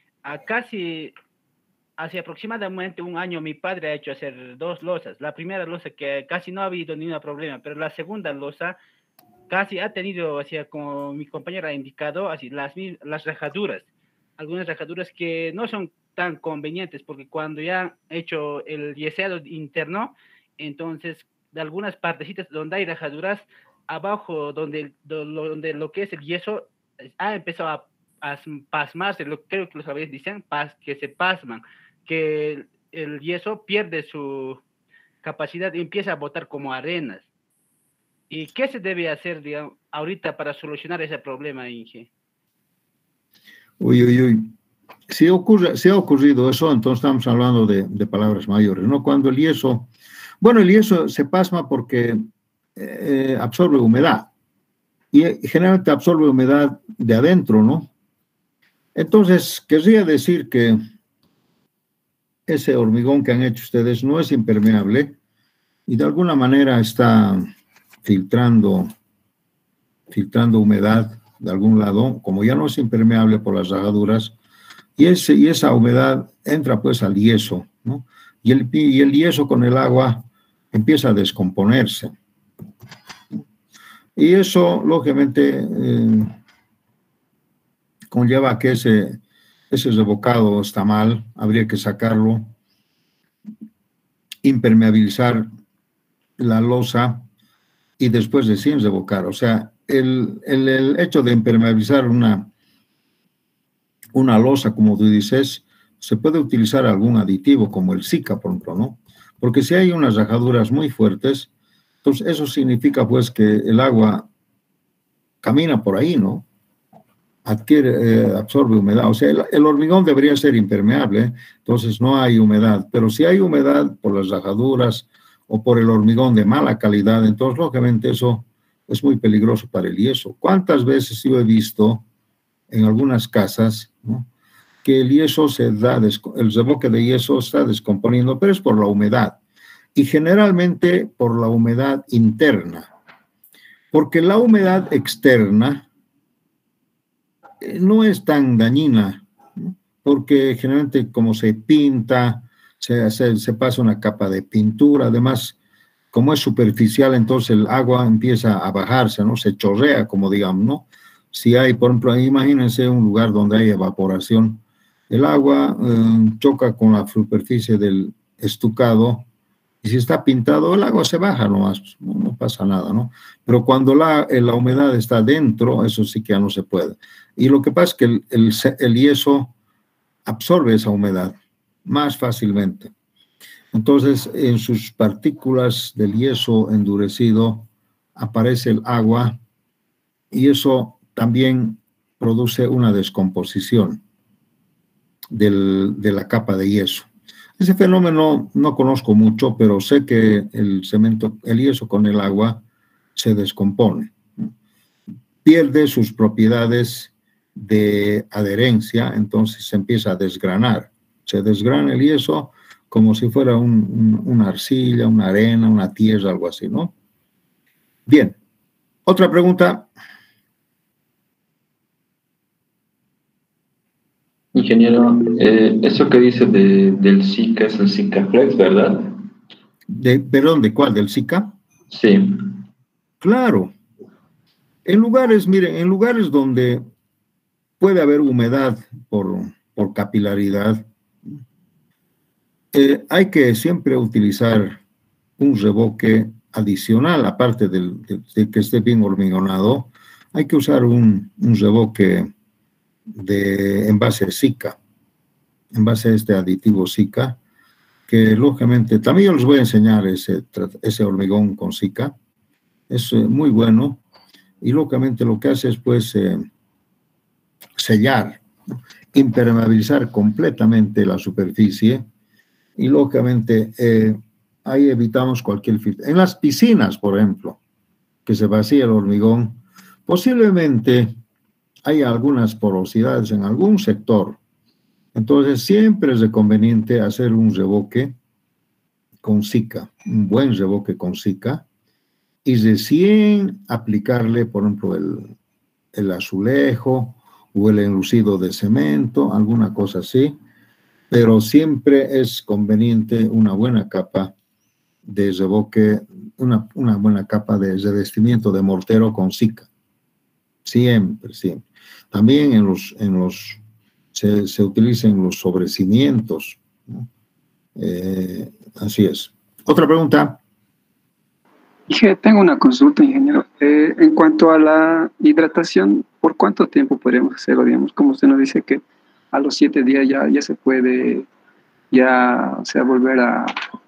[SPEAKER 4] hace aproximadamente un año mi padre ha hecho hacer 2 losas. La primera losa que casi no ha habido ningún problema, pero la segunda losa casi ha tenido, o sea, como mi compañero ha indicado, así las rajaduras, algunas rajaduras que no son tan convenientes, porque cuando ya han hecho el yeseado interno, entonces de algunas partecitas donde hay rajaduras, abajo donde lo que es el yeso ha empezado a pasmarse, creo que los sabéis, dicen que se pasman, que el yeso pierde su capacidad y empieza a botar como arenas. ¿Y qué se debe hacer, digamos, ahorita para solucionar ese problema, Inge?
[SPEAKER 1] Uy. Si ha ocurrido eso, entonces estamos hablando de palabras mayores, ¿no? Cuando el yeso se pasma porque absorbe humedad, y generalmente absorbe humedad de adentro, ¿no? Entonces, querría decir que ese hormigón que han hecho ustedes no es impermeable y de alguna manera está filtrando humedad de algún lado, como ya no es impermeable por las rajaduras, y esa humedad entra pues al yeso, ¿no? Y el yeso con el agua empieza a descomponerse. Y eso, lógicamente, conlleva a que ese revocado está mal, habría que sacarlo, impermeabilizar la losa y después recién revocar. O sea, el hecho de impermeabilizar una losa, como tú dices, se puede utilizar algún aditivo como el Sika, por ejemplo, ¿no? Porque si hay unas rajaduras muy fuertes, entonces eso significa pues que el agua camina por ahí, ¿no? Absorbe humedad. O sea, el hormigón debería ser impermeable, entonces no hay humedad. Pero si hay humedad por las rajaduras o por el hormigón de mala calidad, entonces lógicamente eso es muy peligroso para el yeso. ¿Cuántas veces yo he visto en algunas casas, ¿no?, que el yeso el revoque de yeso está descomponiendo, pero es por la humedad, y generalmente por la humedad interna, porque la humedad externa no es tan dañina, ¿no?, porque generalmente como se pinta, se pasa una capa de pintura, además, como es superficial, entonces el agua empieza a bajarse, ¿no? Se chorrea, como digamos, ¿no? Si hay, por ejemplo, imagínense un lugar donde hay evaporación, el agua choca con la superficie del estucado, y si está pintado, el agua se baja nomás, no pasa nada, ¿no? Pero cuando la humedad está dentro, eso sí que ya no se puede. Y lo que pasa es que el yeso absorbe esa humedad más fácilmente. Entonces, en sus partículas del yeso endurecido aparece el agua, y eso también produce una descomposición de la capa de yeso. Ese fenómeno no conozco mucho, pero sé que el yeso con el agua se descompone, ¿no? Pierde sus propiedades de adherencia, entonces se empieza a desgranar. Se desgrana el yeso como si fuera una arcilla, una arena, una tierra, algo así, ¿no? Bien. Otra pregunta.
[SPEAKER 5] Ingeniero, eso que dice del Zika es el Zikaflex, ¿verdad?
[SPEAKER 1] Perdón, ¿de cuál? ¿Del Zika?
[SPEAKER 5] Sí.
[SPEAKER 1] Claro. En lugares, miren, en lugares donde puede haber humedad por capilaridad, hay que siempre utilizar un revoque adicional, aparte de que esté bien hormigonado, hay que usar un revoque en base Zika, en base a este aditivo Zika, que lógicamente, también yo les voy a enseñar ese hormigón con Zika, es muy bueno, y lógicamente lo que hace es pues sellar, ¿no? Impermeabilizar completamente la superficie, y lógicamente ahí evitamos cualquier filtro. En las piscinas, por ejemplo, que se vacía el hormigón, posiblemente hay algunas porosidades en algún sector. Entonces, siempre es conveniente hacer un revoque con Zika, un buen revoque con Zika, y recién aplicarle, por ejemplo, el azulejo o el enlucido de cemento, alguna cosa así, pero siempre es conveniente una buena capa de revoque, una buena capa de revestimiento de mortero con Zika. Siempre, siempre. También se utiliza en los sobrecimientos, ¿no? Así es. Otra pregunta.
[SPEAKER 6] Tengo una consulta, ingeniero. En cuanto a la hidratación, ¿por cuánto tiempo podríamos hacerlo? Digamos, como usted nos dice que a los 7 días ya se puede, o sea, volver a...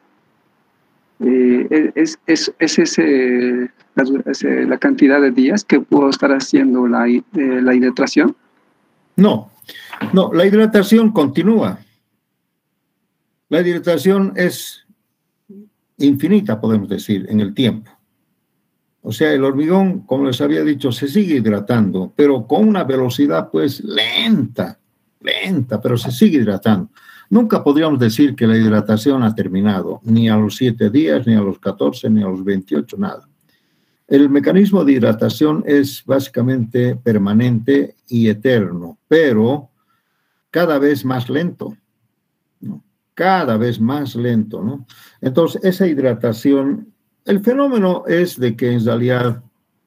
[SPEAKER 6] la cantidad de días que puedo estar haciendo la hidratación?
[SPEAKER 1] No, la hidratación continúa. La hidratación es infinita, podemos decir, en el tiempo. O sea, el hormigón, como les había dicho, se sigue hidratando, pero con una velocidad pues lenta, pero se sigue hidratando. Nunca podríamos decir que la hidratación ha terminado, ni a los 7 días, ni a los 14, ni a los 28, nada. El mecanismo de hidratación es básicamente permanente y eterno, pero cada vez más lento, ¿no? Cada vez más lento, ¿no? Entonces, esa hidratación, el fenómeno es de que en realidad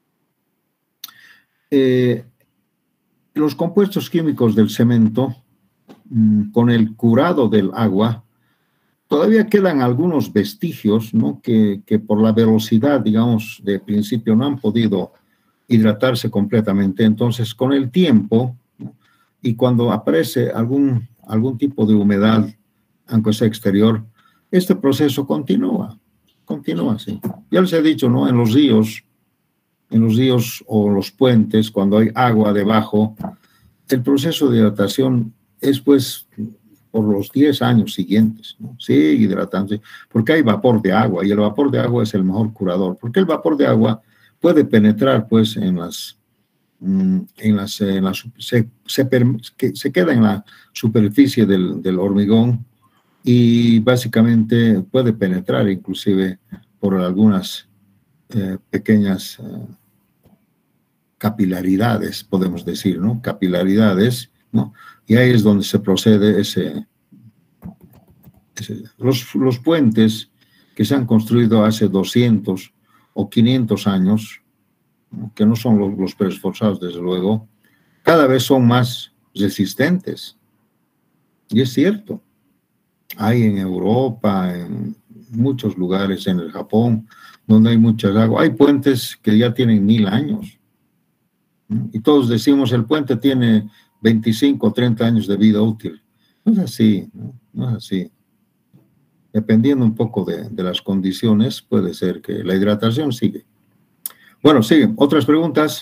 [SPEAKER 1] los compuestos químicos del cemento, con el curado del agua, todavía quedan algunos vestigios, ¿no? que por la velocidad, digamos, de principio no han podido hidratarse completamente. Entonces, con el tiempo, ¿no? Y cuando aparece algún tipo de humedad, aunque sea exterior, este proceso continúa así. Ya les he dicho, ¿no? En los ríos o los puentes, cuando hay agua debajo, el proceso de hidratación es pues por los 10 años siguientes, ¿no? Sigue hidratándose, porque hay vapor de agua, y el vapor de agua es el mejor curador, porque el vapor de agua puede penetrar pues se queda en la superficie del hormigón, y básicamente puede penetrar inclusive por algunas pequeñas capilaridades, podemos decir, ¿no? Capilaridades, ¿no? Y ahí es donde se procede los puentes que se han construido hace 200 o 500 años, ¿no? Que no son los preesforzados, desde luego, cada vez son más resistentes. Y es cierto. Hay en Europa, en muchos lugares, en el Japón, donde hay muchas aguas. Hay puentes que ya tienen 1000 años. Y todos decimos, el puente tiene 25 o 30 años de vida útil. No es así, no es así. Dependiendo un poco de las condiciones, puede ser que la hidratación sigue. Bueno, siguen. ¿Otras preguntas?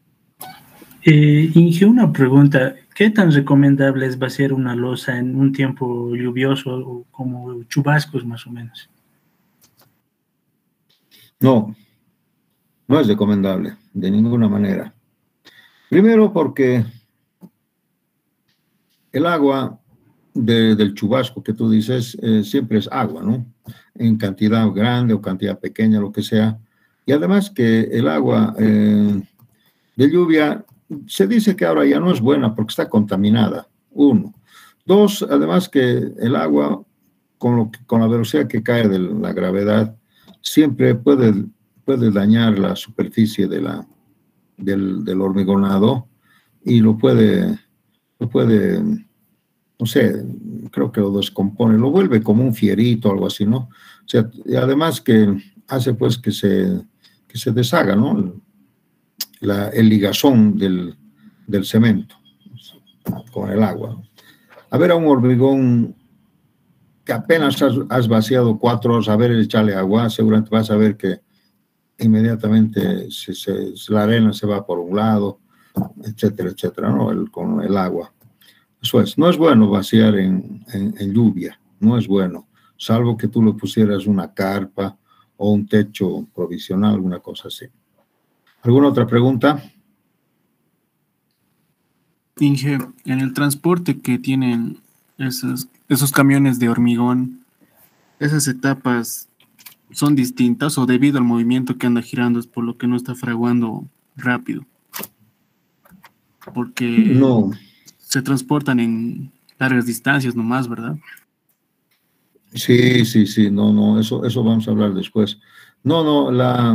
[SPEAKER 3] Inge, una pregunta. ¿Qué tan recomendable es vaciar una losa en un tiempo lluvioso o como chubascos más o menos?
[SPEAKER 1] No, No es recomendable, de ninguna manera. Primero porque el agua del chubasco que tú dices siempre es agua, ¿no? En cantidad grande o cantidad pequeña, lo que sea. Y además que el agua de lluvia se dice que ahora ya no es buena porque está contaminada, uno. Dos, además que el agua, con la velocidad que cae de la gravedad, siempre puede dañar la superficie del hormigonado y lo puede, no sé, creo que lo descompone, lo vuelve como un fierito o algo así, ¿no? O sea, y además que hace pues que se deshaga, ¿no? El ligazón del cemento con el agua, ¿no? A ver, a un hormigón que apenas has vaciado 4 horas, a ver, echarle agua, seguramente vas a ver que inmediatamente la arena se va por un lado, etcétera, etcétera, ¿no? Con el agua. Eso es, no es bueno vaciar en lluvia, no es bueno, salvo que tú le pusieras una carpa o un techo provisional, alguna cosa así. ¿Alguna otra pregunta?
[SPEAKER 7] Inge, en el transporte que tienen esos camiones de hormigón, ¿esas etapas son distintas o debido al movimiento que anda girando es por lo que no está fraguando rápido? Porque
[SPEAKER 1] no,
[SPEAKER 7] se transportan en largas distancias nomás, ¿verdad?
[SPEAKER 1] Sí, no, eso vamos a hablar después. No,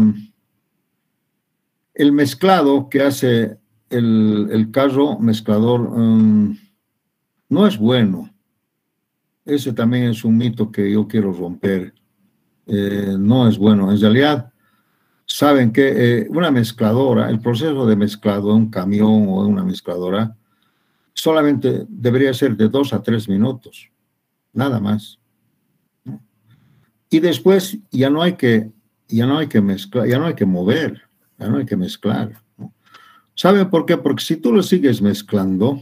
[SPEAKER 1] el mezclado que hace el carro mezclador no es bueno. Ese también es un mito que yo quiero romper. No es bueno. En realidad, saben que una mezcladora, el proceso de mezclado de un camión o de una mezcladora, solamente debería ser de 2 a 3 minutos, nada más. Y después ya no hay que mezclar, ya no hay que mover, ya no hay que mezclar, ¿no? ¿Saben por qué? Porque si tú lo sigues mezclando,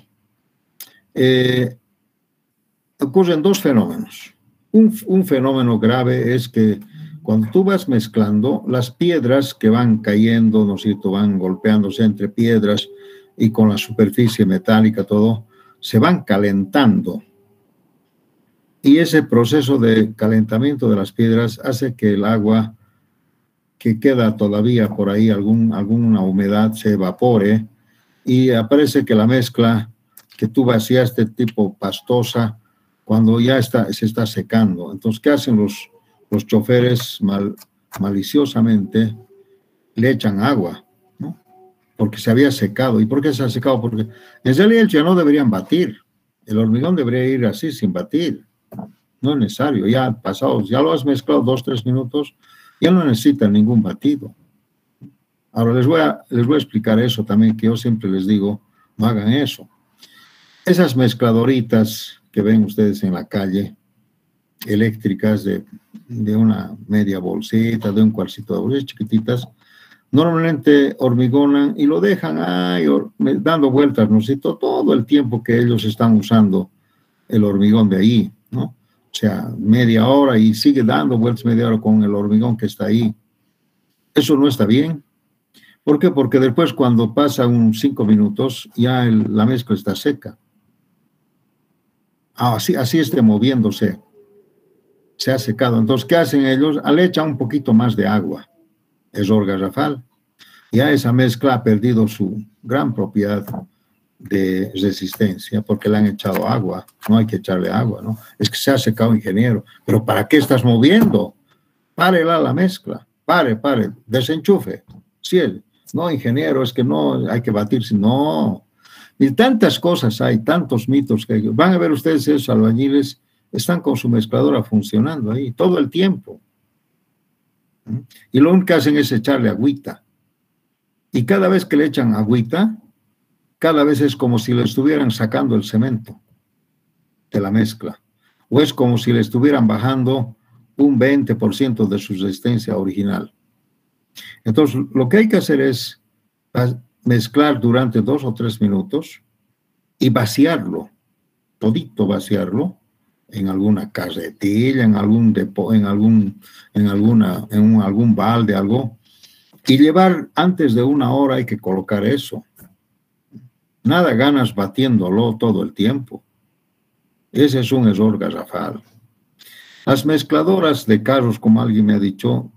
[SPEAKER 1] ocurren 2 fenómenos. Un fenómeno grave es que cuando tú vas mezclando, las piedras que van cayendo, ¿no es cierto?, van golpeándose entre piedras y con la superficie metálica, todo, se van calentando. Y ese proceso de calentamiento de las piedras hace que el agua que queda todavía por ahí, alguna humedad, se evapore y aparece que la mezcla que tú vaciaste tipo pastosa, cuando ya se está secando. Entonces, ¿qué hacen los choferes maliciosamente? Le echan agua, ¿no? Porque se había secado. ¿Y por qué se ha secado? Porque en realidad ya no deberían batir. El hormigón debería ir así, sin batir. No es necesario. Ya pasados, ya lo has mezclado 2, 3 minutos, ya no necesitan ningún batido. Ahora les voy a explicar eso también, que yo siempre les digo, no hagan eso. Esas mezcladoritas que ven ustedes en la calle, eléctricas de una media bolsita, de un cuarcito de bolsas chiquititas, normalmente hormigonan y lo dejan ahí dando vueltas, ¿no? Todo el tiempo que ellos están usando el hormigón de ahí, ¿no? O sea, media hora y sigue dando vueltas media hora con el hormigón que está ahí. Eso no está bien. ¿Por qué? Porque después cuando pasan 5 minutos ya la mezcla está seca. Así esté moviéndose. Se ha secado. Entonces, ¿qué hacen ellos? Le echan un poquito más de agua. Error garrafal. Ya esa mezcla ha perdido su gran propiedad de resistencia porque le han echado agua. No hay que echarle agua, ¿no? Es que se ha secado, ingeniero. ¿Pero para qué estás moviendo? Párela la mezcla. Pare. Desenchufe. Sí, no, ingeniero, es que no hay que batirse. No. Y tantas cosas hay, tantos mitos que van a ver ustedes, esos albañiles están con su mezcladora funcionando ahí todo el tiempo. Y lo único que hacen es echarle agüita. Y cada vez que le echan agüita, cada vez es como si le estuvieran sacando el cemento de la mezcla. O es como si le estuvieran bajando un 20% de su resistencia original. Entonces, lo que hay que hacer es mezclar durante 2 o 3 minutos y vaciarlo, todito vaciarlo, en alguna carretilla, en algún balde, algo, Y llevar antes de 1 hora hay que colocar eso. Nada ganas batiéndolo todo el tiempo. Ese es un error garrafal. Las mezcladoras de carros, como alguien me ha dicho,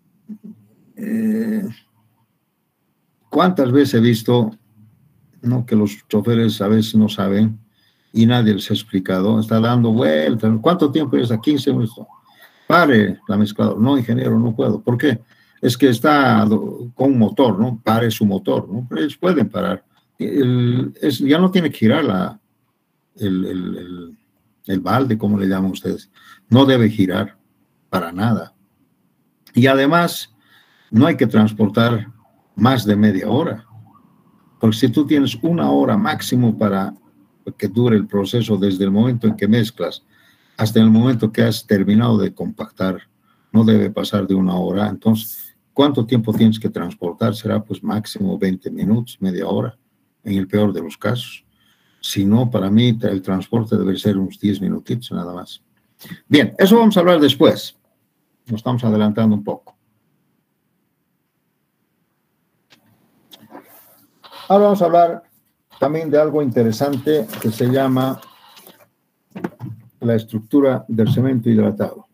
[SPEAKER 1] ¿cuántas veces he visto, ¿no?, que los choferes a veces no saben y nadie les ha explicado? Está dando vueltas. ¿Cuánto tiempo es? A 15 minutos. Pare la mezcladora. No, ingeniero, no puedo. ¿Por qué? Es que está con un motor, ¿no? Pare su motor, ¿no? Pero ellos pueden parar. Ya no tiene que girar el balde, como le llaman ustedes. No debe girar para nada. Y además, no hay que transportar más de media hora. Porque si tú tienes 1 hora máximo para que dure el proceso desde el momento en que mezclas hasta el momento que has terminado de compactar, no debe pasar de 1 hora. Entonces, ¿cuánto tiempo tienes que transportar? Será pues máximo 20 minutos, media hora, en el peor de los casos. Si no, para mí el transporte debe ser unos 10 minutitos nada más. Bien, eso vamos a hablar después. Nos estamos adelantando un poco. Ahora vamos a hablar también de algo interesante que se llama la estructura del cemento hidratado.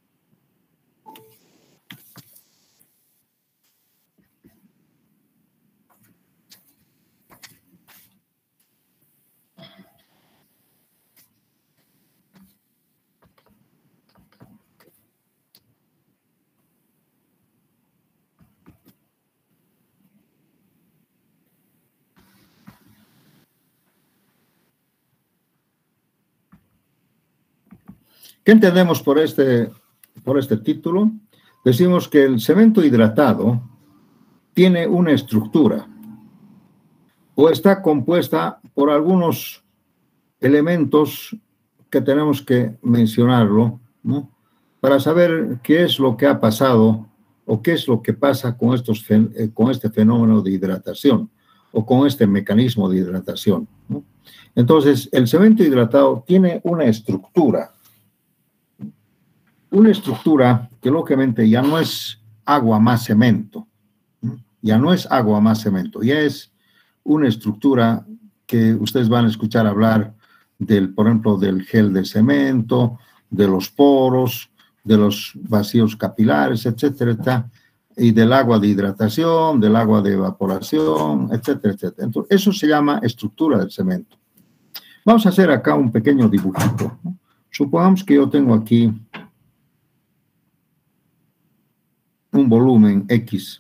[SPEAKER 1] ¿Qué entendemos por este título? Decimos que el cemento hidratado tiene una estructura o está compuesta por algunos elementos que tenemos que mencionarlo, ¿no?, para saber qué es lo que ha pasado o qué es lo que pasa con este fenómeno de hidratación o con este mecanismo de hidratación, ¿no? Entonces, el cemento hidratado tiene una estructura que lógicamente ya no es agua más cemento, ¿no? Ya no es agua más cemento, ya es una estructura que ustedes van a escuchar hablar por ejemplo, del gel de cemento, de los poros, de los vacíos capilares, etcétera, etcétera, y del agua de hidratación, del agua de evaporación, etcétera, etcétera. Entonces, eso se llama estructura del cemento. Vamos a hacer acá un pequeño dibujito, ¿no? Supongamos que yo tengo aquí un volumen X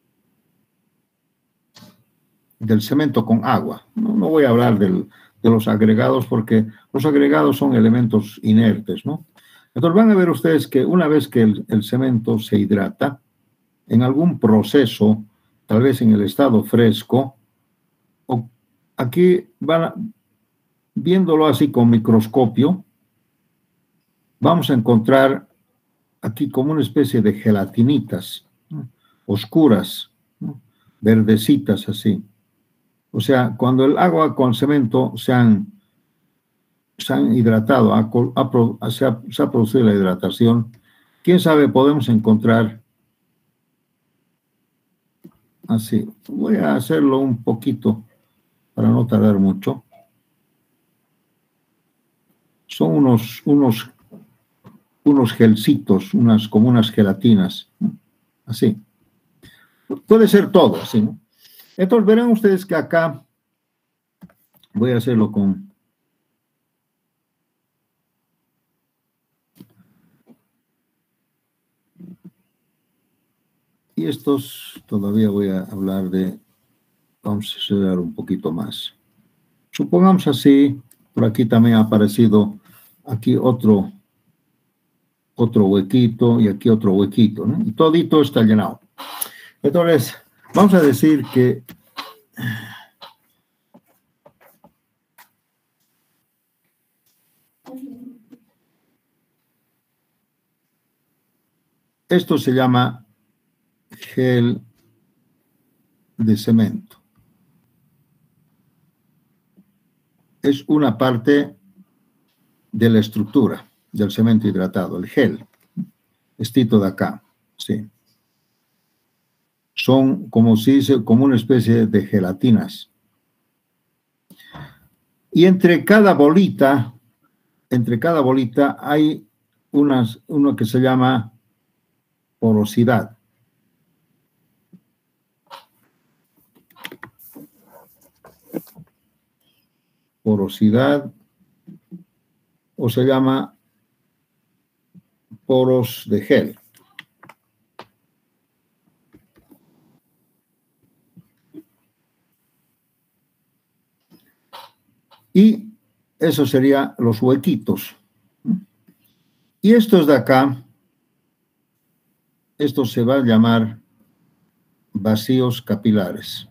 [SPEAKER 1] del cemento con agua. No voy a hablar de los agregados porque los agregados son elementos inertes, ¿no? Entonces van a ver ustedes que una vez que el cemento se hidrata, en algún proceso, tal vez en el estado fresco, o aquí viéndolo así con microscopio, vamos a encontrar aquí como una especie de gelatinitas, ¿no?, oscuras, ¿no?, verdecitas así. O sea, cuando el agua con cemento se han hidratado, se ha producido la hidratación, quién sabe, podemos encontrar así. Voy a hacerlo un poquito para no tardar mucho. Son unos gelcitos, como unas gelatinas, ¿no?, así. Puede ser todo así, ¿no? Entonces verán ustedes que acá voy a hacerlo con y estos todavía voy a hablar vamos a acelerar un poquito más. Supongamos así, por aquí también ha aparecido aquí otro huequito y aquí otro huequito, ¿no? Y todito está llenado. Entonces, vamos a decir que esto se llama gel de cemento. Es una parte de la estructura del cemento hidratado, el gel, estito de acá, sí. son, como se dice, como una especie de gelatinas. Y entre cada bolita hay uno que se llama porosidad. Porosidad, o se llama poros de gel. Y eso sería los huequitos. Y estos de acá, esto se va a llamar vacíos capilares.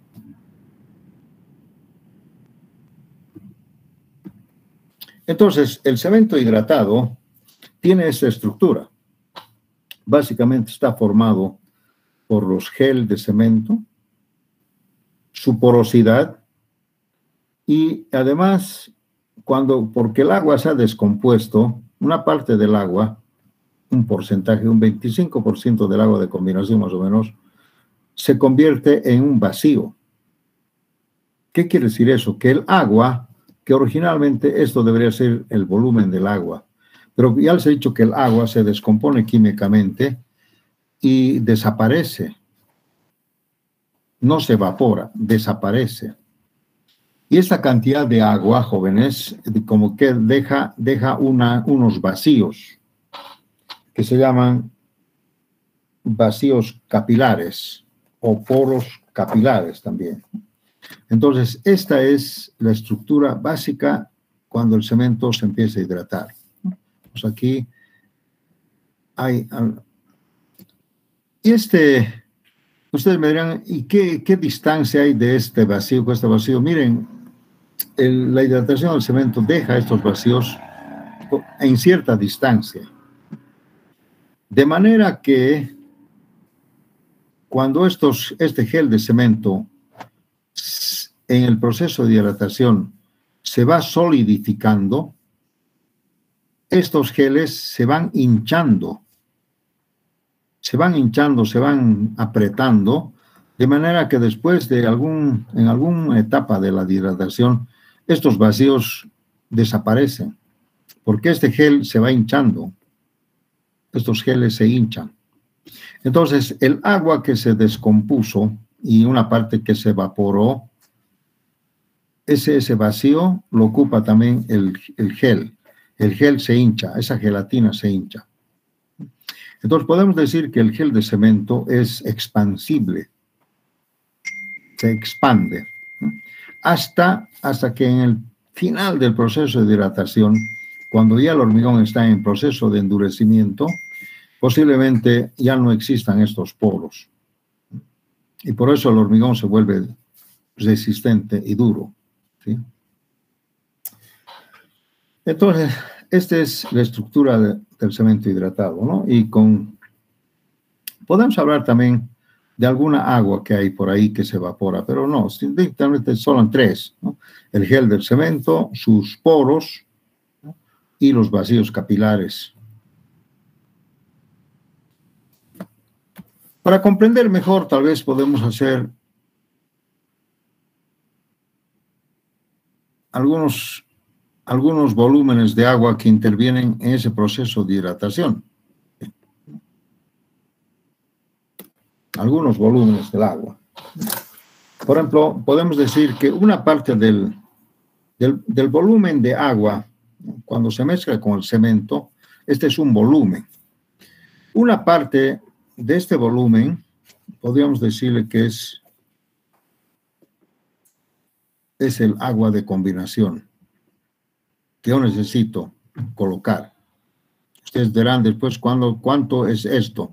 [SPEAKER 1] Entonces, el cemento hidratado tiene esta estructura. Básicamente está formado por los gel de cemento, su porosidad, y además, porque el agua se ha descompuesto, una parte del agua, un porcentaje, un 25% del agua de combinación más o menos, se convierte en un vacío. ¿Qué quiere decir eso? Que el agua, que originalmente esto debería ser el volumen del agua, pero ya les he dicho que el agua se descompone químicamente y desaparece. No se evapora, desaparece. Y esta cantidad de agua, jóvenes, como que deja unos vacíos que se llaman vacíos capilares o poros capilares también. Entonces, esta es la estructura básica cuando el cemento se empieza a hidratar. Pues aquí hay... Y ustedes me dirán, ¿y qué distancia hay de este vacío con este vacío? Miren, la hidratación del cemento deja estos vacíos en cierta distancia. De manera que cuando este gel de cemento en el proceso de hidratación se va solidificando, estos geles se van hinchando, se van apretando, de manera que después de en alguna etapa de la hidratación, estos vacíos desaparecen, porque este gel se va hinchando, estos geles se hinchan. Entonces, el agua que se descompuso y una parte que se evaporó, ese vacío lo ocupa también el gel. El gel se hincha, esa gelatina se hincha. Entonces, podemos decir que el gel de cemento es expansible, se expande, ¿no? hasta que en el final del proceso de hidratación, cuando ya el hormigón está en proceso de endurecimiento, posiblemente ya no existan estos poros. Y por eso el hormigón se vuelve resistente y duro, ¿sí? Entonces, esta es la estructura del cemento hidratado, ¿no? Y podemos hablar también de alguna agua que hay por ahí que se evapora, pero no, directamente solo en tres, ¿no? El gel del cemento, sus poros, ¿no? Y los vacíos capilares. Para comprender mejor, tal vez podemos hacer algunos volúmenes de agua que intervienen en ese proceso de hidratación. Algunos volúmenes del agua. Por ejemplo, podemos decir que una parte del volumen de agua, cuando se mezcla con el cemento, este es un volumen. Una parte de este volumen, podríamos decirle que es el agua de combinación que yo necesito colocar. Ustedes dirán después cuánto es esto.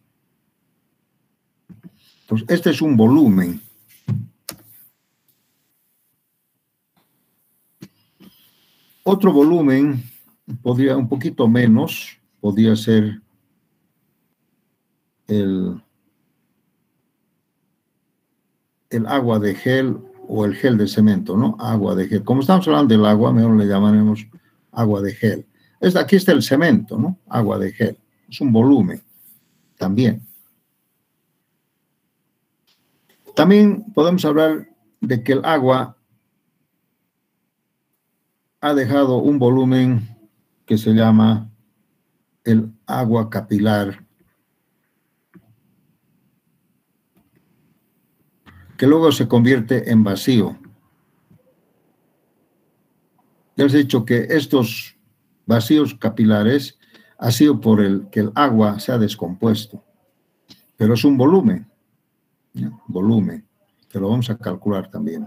[SPEAKER 1] Entonces, este es un volumen. Otro volumen, podría un poquito menos, podría ser el agua de gel o el gel de cemento, ¿no? Agua de gel. Como estamos hablando del agua, mejor le llamaremos agua de gel. Aquí está el cemento, ¿no? Agua de gel. Es un volumen también. También podemos hablar de que el agua ha dejado un volumen que se llama el agua capilar, que luego se convierte en vacío. Ya os he dicho que estos vacíos capilares ha sido por el que el agua se ha descompuesto, pero es un volumen, ¿no? Volumen, que lo vamos a calcular también.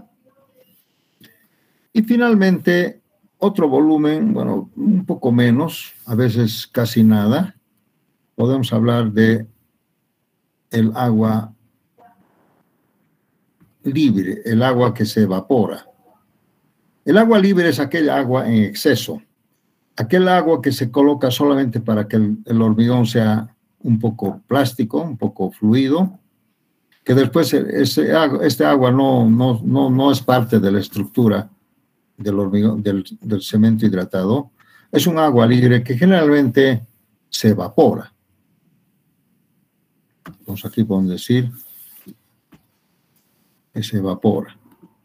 [SPEAKER 1] Y finalmente, otro volumen, bueno, un poco menos, a veces casi nada, podemos hablar de el agua libre, el agua que se evapora. El agua libre es aquella agua en exceso, aquel agua que se coloca solamente para que el hormigón sea un poco plástico, un poco fluido, que después este agua no es parte de la estructura del hormigón, del cemento hidratado. Es un agua libre que generalmente se evapora. Entonces aquí podemos decir que se evapora.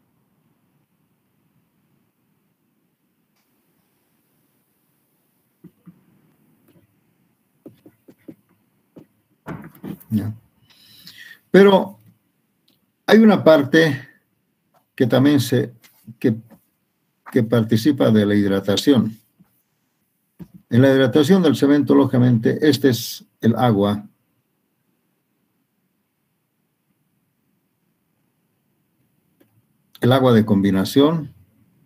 [SPEAKER 1] ¿Ya? Pero hay una parte que también que participa de la hidratación. En la hidratación del cemento, lógicamente, este es el agua de combinación,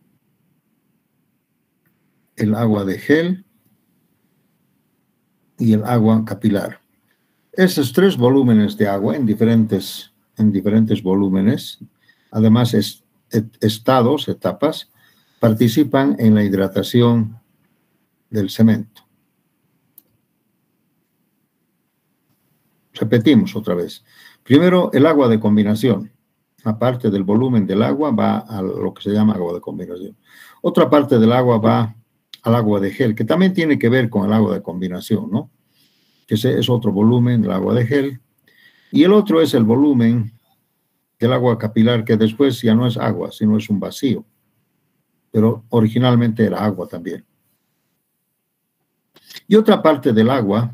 [SPEAKER 1] el agua de gel y el agua capilar. Esos tres volúmenes de agua en diferentes volúmenes, además etapas, participan en la hidratación del cemento. Repetimos otra vez. Primero, el agua de combinación. Una parte del volumen del agua va a lo que se llama agua de combinación. Otra parte del agua va al agua de gel, que también tiene que ver con el agua de combinación, ¿no? Que es otro volumen del agua de gel. Y el otro es el volumen del agua capilar, que después ya no es agua, sino es un vacío. Pero originalmente era agua también. Y otra parte del agua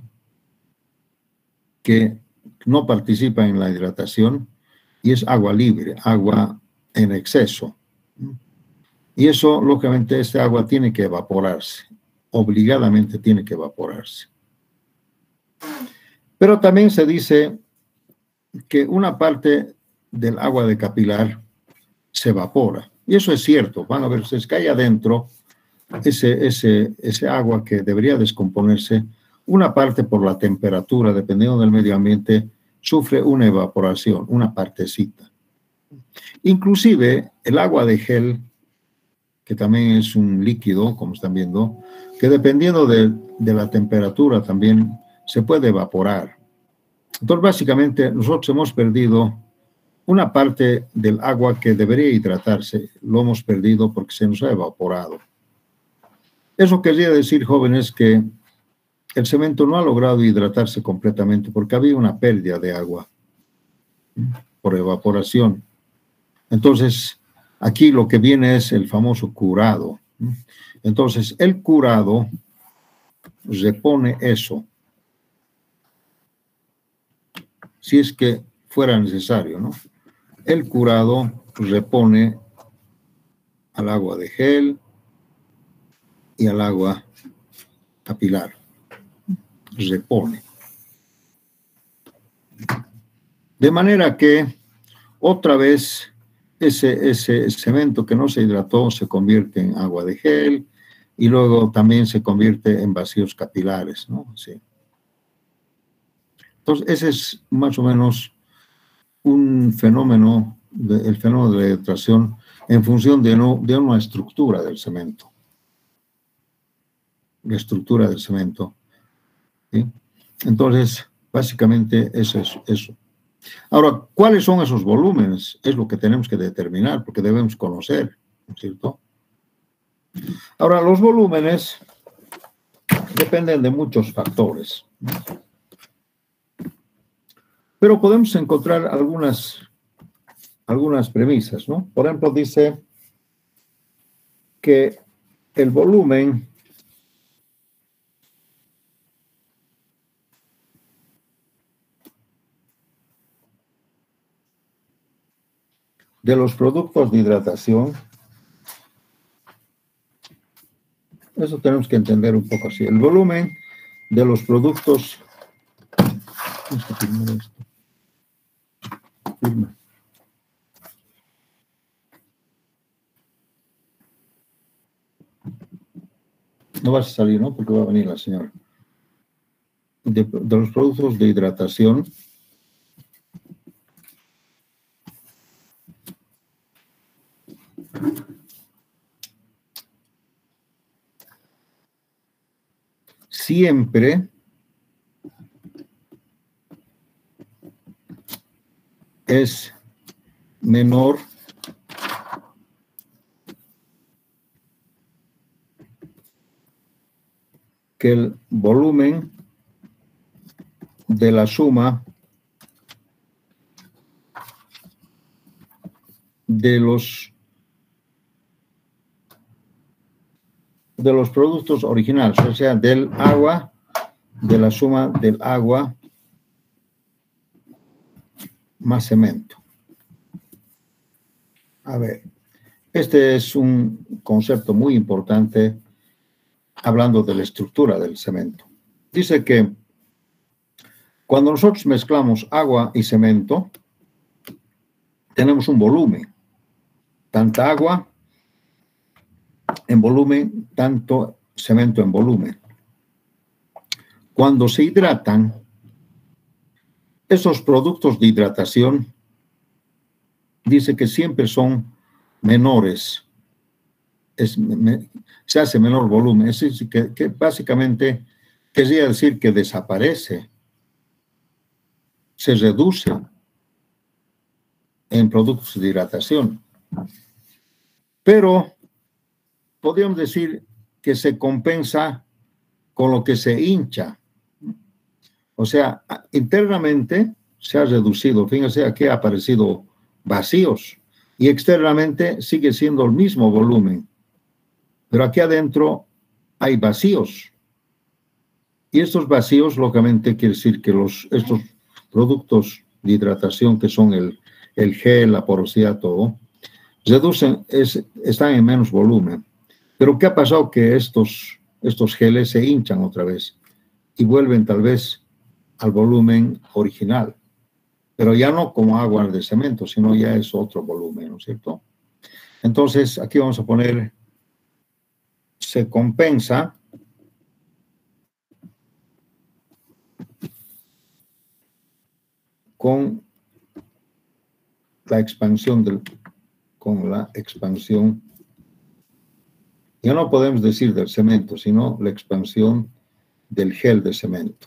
[SPEAKER 1] que no participa en la hidratación y es agua libre, agua en exceso. Y eso, lógicamente, este agua tiene que evaporarse, obligadamente tiene que evaporarse. Pero también se dice que una parte del agua de capilar se evapora. Y eso es cierto. Van a ver, ustedes que hay adentro ese agua que debería descomponerse, una parte por la temperatura, dependiendo del medio ambiente, sufre una evaporación, una partecita. Inclusive el agua de gel, que también es un líquido, como están viendo, que dependiendo de la temperatura también se puede evaporar. Entonces, básicamente, nosotros hemos perdido una parte del agua que debería hidratarse, lo hemos perdido porque se nos ha evaporado. Eso querría decir, jóvenes, que el cemento no ha logrado hidratarse completamente porque había una pérdida de agua por evaporación. Entonces, aquí lo que viene es el famoso curado. Entonces, el curado repone eso, si es que fuera necesario, ¿no? El curado repone al agua de gel y al agua capilar. Repone. De manera que otra vez ese cemento que no se hidrató se convierte en agua de gel y luego también se convierte en vacíos capilares, ¿no? Sí. Entonces, ese es más o menos un fenómeno, el fenómeno de la hidratación en función de una estructura del cemento. La estructura del cemento. ¿Sí? Entonces, básicamente eso es eso. Ahora, ¿cuáles son esos volúmenes? Es lo que tenemos que determinar, porque debemos conocer, ¿no es cierto? Ahora, los volúmenes dependen de muchos factores, pero podemos encontrar algunas algunas premisas, ¿no? Por ejemplo, dice que el volumen de los productos de hidratación, eso tenemos que entender un poco así, el volumen de los productos, vamos a firmar esto. Firma. No vas a salir, ¿no? Porque va a venir la señora. De los productos de hidratación, siempre es menor que el volumen de la suma de los productos originales, o sea, del agua, de la suma del agua más cemento. A ver, este es un concepto muy importante hablando de la estructura del cemento. Dice que cuando nosotros mezclamos agua y cemento, tenemos un volumen. Tanta agua en volumen, tanto cemento en volumen. Cuando se hidratan, esos productos de hidratación, dice que siempre son menores. Se hace menor volumen. Es decir, que básicamente querría decir que desaparece, se reduce en productos de hidratación. Pero podríamos decir que se compensa con lo que se hincha. O sea, internamente se ha reducido. Fíjense, aquí ha aparecido vacíos y externamente sigue siendo el mismo volumen. Pero aquí adentro hay vacíos. Y estos vacíos, lógicamente, quiere decir que estos productos de hidratación, que son el gel, la porosidad, todo, reducen, están en menos volumen. Pero ¿qué ha pasado? Que estos geles se hinchan otra vez y vuelven tal vez al volumen original. Pero ya no como agua de cemento, sino ya es otro volumen, ¿no es cierto? Entonces, aquí vamos a poner, se compensa con la expansión ya no podemos decir del cemento, sino la expansión del gel de cemento.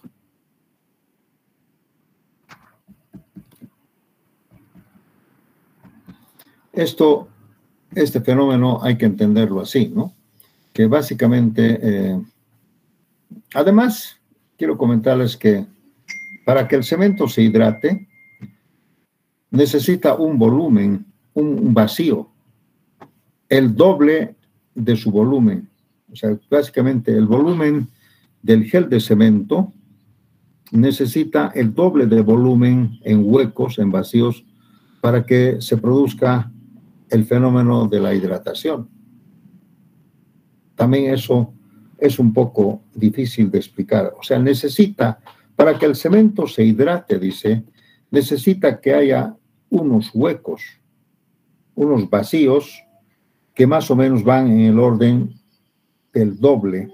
[SPEAKER 1] Este fenómeno hay que entenderlo así, ¿no? Que básicamente, además, quiero comentarles que para que el cemento se hidrate, necesita un volumen, un vacío, el doble de su volumen. O sea, básicamente el volumen del gel de cemento necesita el doble de volumen en huecos, en vacíos, para que se produzca el fenómeno de la hidratación. También eso es un poco difícil de explicar. O sea, para que el cemento se hidrate, dice, necesita que haya unos huecos, unos vacíos, que más o menos van en el orden del doble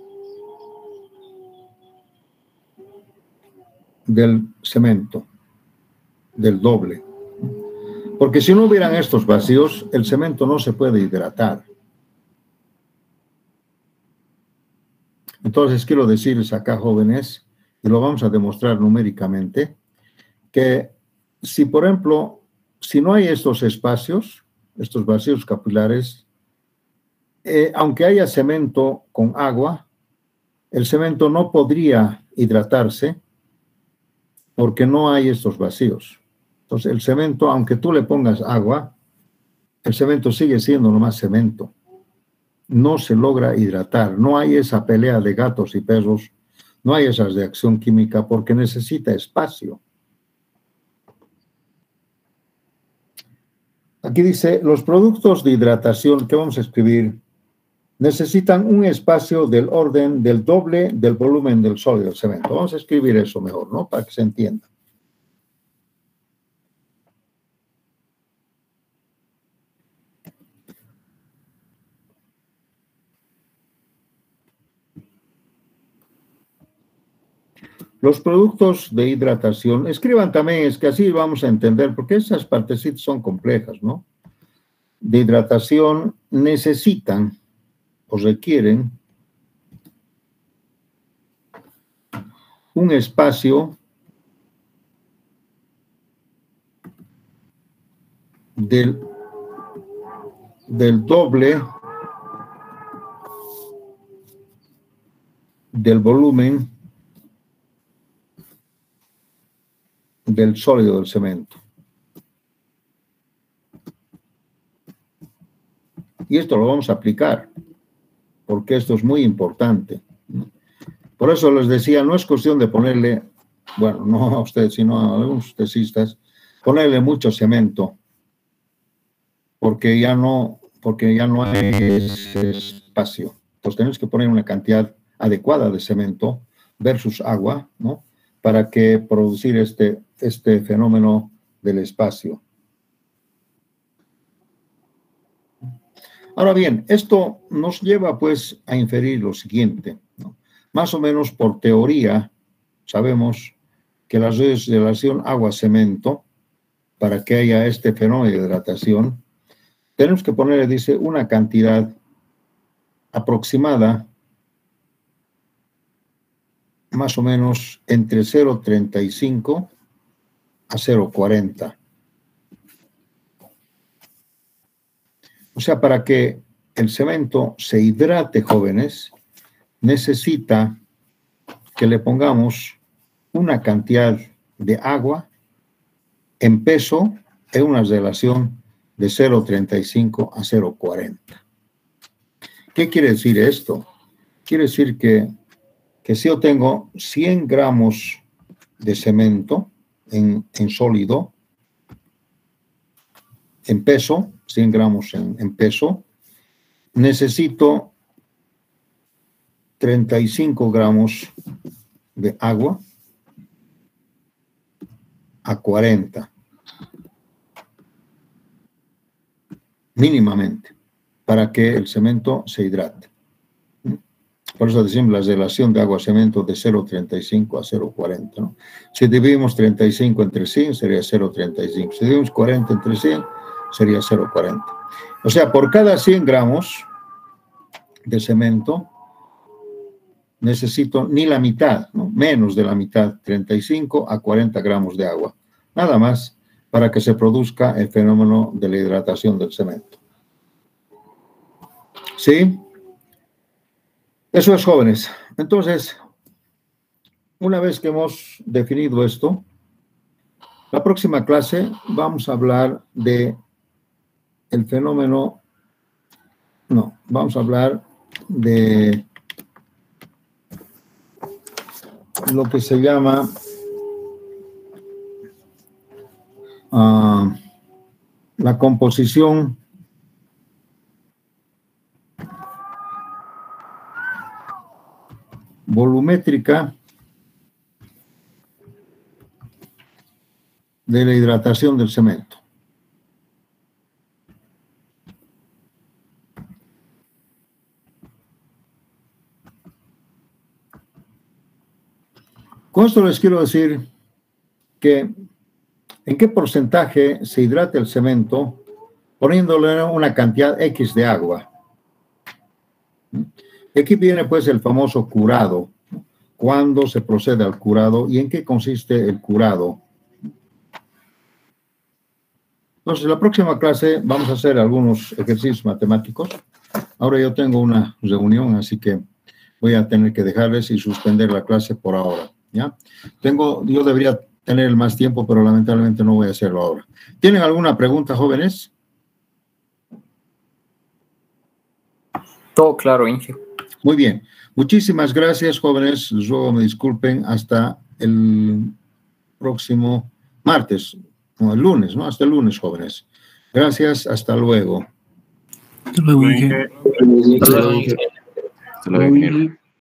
[SPEAKER 1] del cemento, del doble. Porque si no hubieran estos vacíos, el cemento no se puede hidratar. Entonces, quiero decirles acá, jóvenes, y lo vamos a demostrar numéricamente, que si, por ejemplo, si no hay estos espacios, estos vacíos capilares, aunque haya cemento con agua, el cemento no podría hidratarse porque no hay estos vacíos. Entonces, el cemento, aunque tú le pongas agua, el cemento sigue siendo nomás cemento. No se logra hidratar, no hay esa pelea de gatos y perros, no hay esa reacción química porque necesita espacio. Aquí dice, los productos de hidratación que vamos a escribir necesitan un espacio del orden del doble del volumen del sólido del cemento. Vamos a escribir eso mejor, ¿no? Para que se entienda. Los productos de hidratación, escriban también, es que así vamos a entender, porque esas partecitas son complejas, ¿no? De hidratación necesitan o requieren un espacio del doble del volumen del sólido del cemento. Y esto lo vamos a aplicar, porque esto es muy importante. Por eso les decía, no es cuestión de ponerle, bueno, no a ustedes, sino a algunos tesistas, ponerle mucho cemento, porque ya no hay ese espacio. Entonces tenemos que poner una cantidad adecuada de cemento versus agua, ¿no? Para que producir este fenómeno del espacio. Ahora bien, esto nos lleva pues a inferir lo siguiente, ¿no? Más o menos por teoría sabemos que la relación agua-cemento, para que haya este fenómeno de hidratación, tenemos que ponerle, dice, una cantidad aproximada más o menos entre 0,35 a 0,40. O sea, para que el cemento se hidrate, jóvenes, necesita que le pongamos una cantidad de agua en peso en una relación de 0,35 a 0,40. ¿Qué quiere decir esto? Quiere decir que si yo tengo 100 gramos de cemento en sólido, en peso, 100 gramos en peso, necesito 35 gramos de agua a 40, mínimamente, para que el cemento se hidrate. Por eso decimos la relación de agua-cemento de 0,35 a 0,40, ¿no? Si dividimos 35 entre 100, sería 0,35. Si dividimos 40 entre 100, sería 0,40. O sea, por cada 100 gramos de cemento, necesito ni la mitad, ¿no? Menos de la mitad, 35 a 40 gramos de agua. Nada más para que se produzca el fenómeno de la hidratación del cemento. ¿Sí? Eso es, jóvenes. Entonces, una vez que hemos definido esto, la próxima clase vamos a hablar de el fenómeno, no, vamos a hablar de lo que se llama la composición volumétrica de la hidratación del cemento. Con esto les quiero decir que en qué porcentaje se hidrata el cemento poniéndole una cantidad X de agua. Aquí viene pues el famoso curado. ¿Cuándo se procede al curado y en qué consiste el curado? Entonces, en la próxima clase vamos a hacer algunos ejercicios matemáticos. Ahora yo tengo una reunión, así que voy a tener que dejarles y suspender la clase por ahora, ¿ya? Yo debería tener más tiempo, pero lamentablemente no voy a hacerlo ahora. ¿Tienen alguna pregunta, jóvenes?
[SPEAKER 8] Todo claro, Inge.
[SPEAKER 1] Muy bien. Muchísimas gracias, jóvenes. Les ruego me disculpen hasta el próximo martes, o el lunes, ¿no? Hasta el lunes, jóvenes. Gracias, hasta luego.
[SPEAKER 7] Hasta luego, Inge.
[SPEAKER 5] Hasta luego, ingeniero.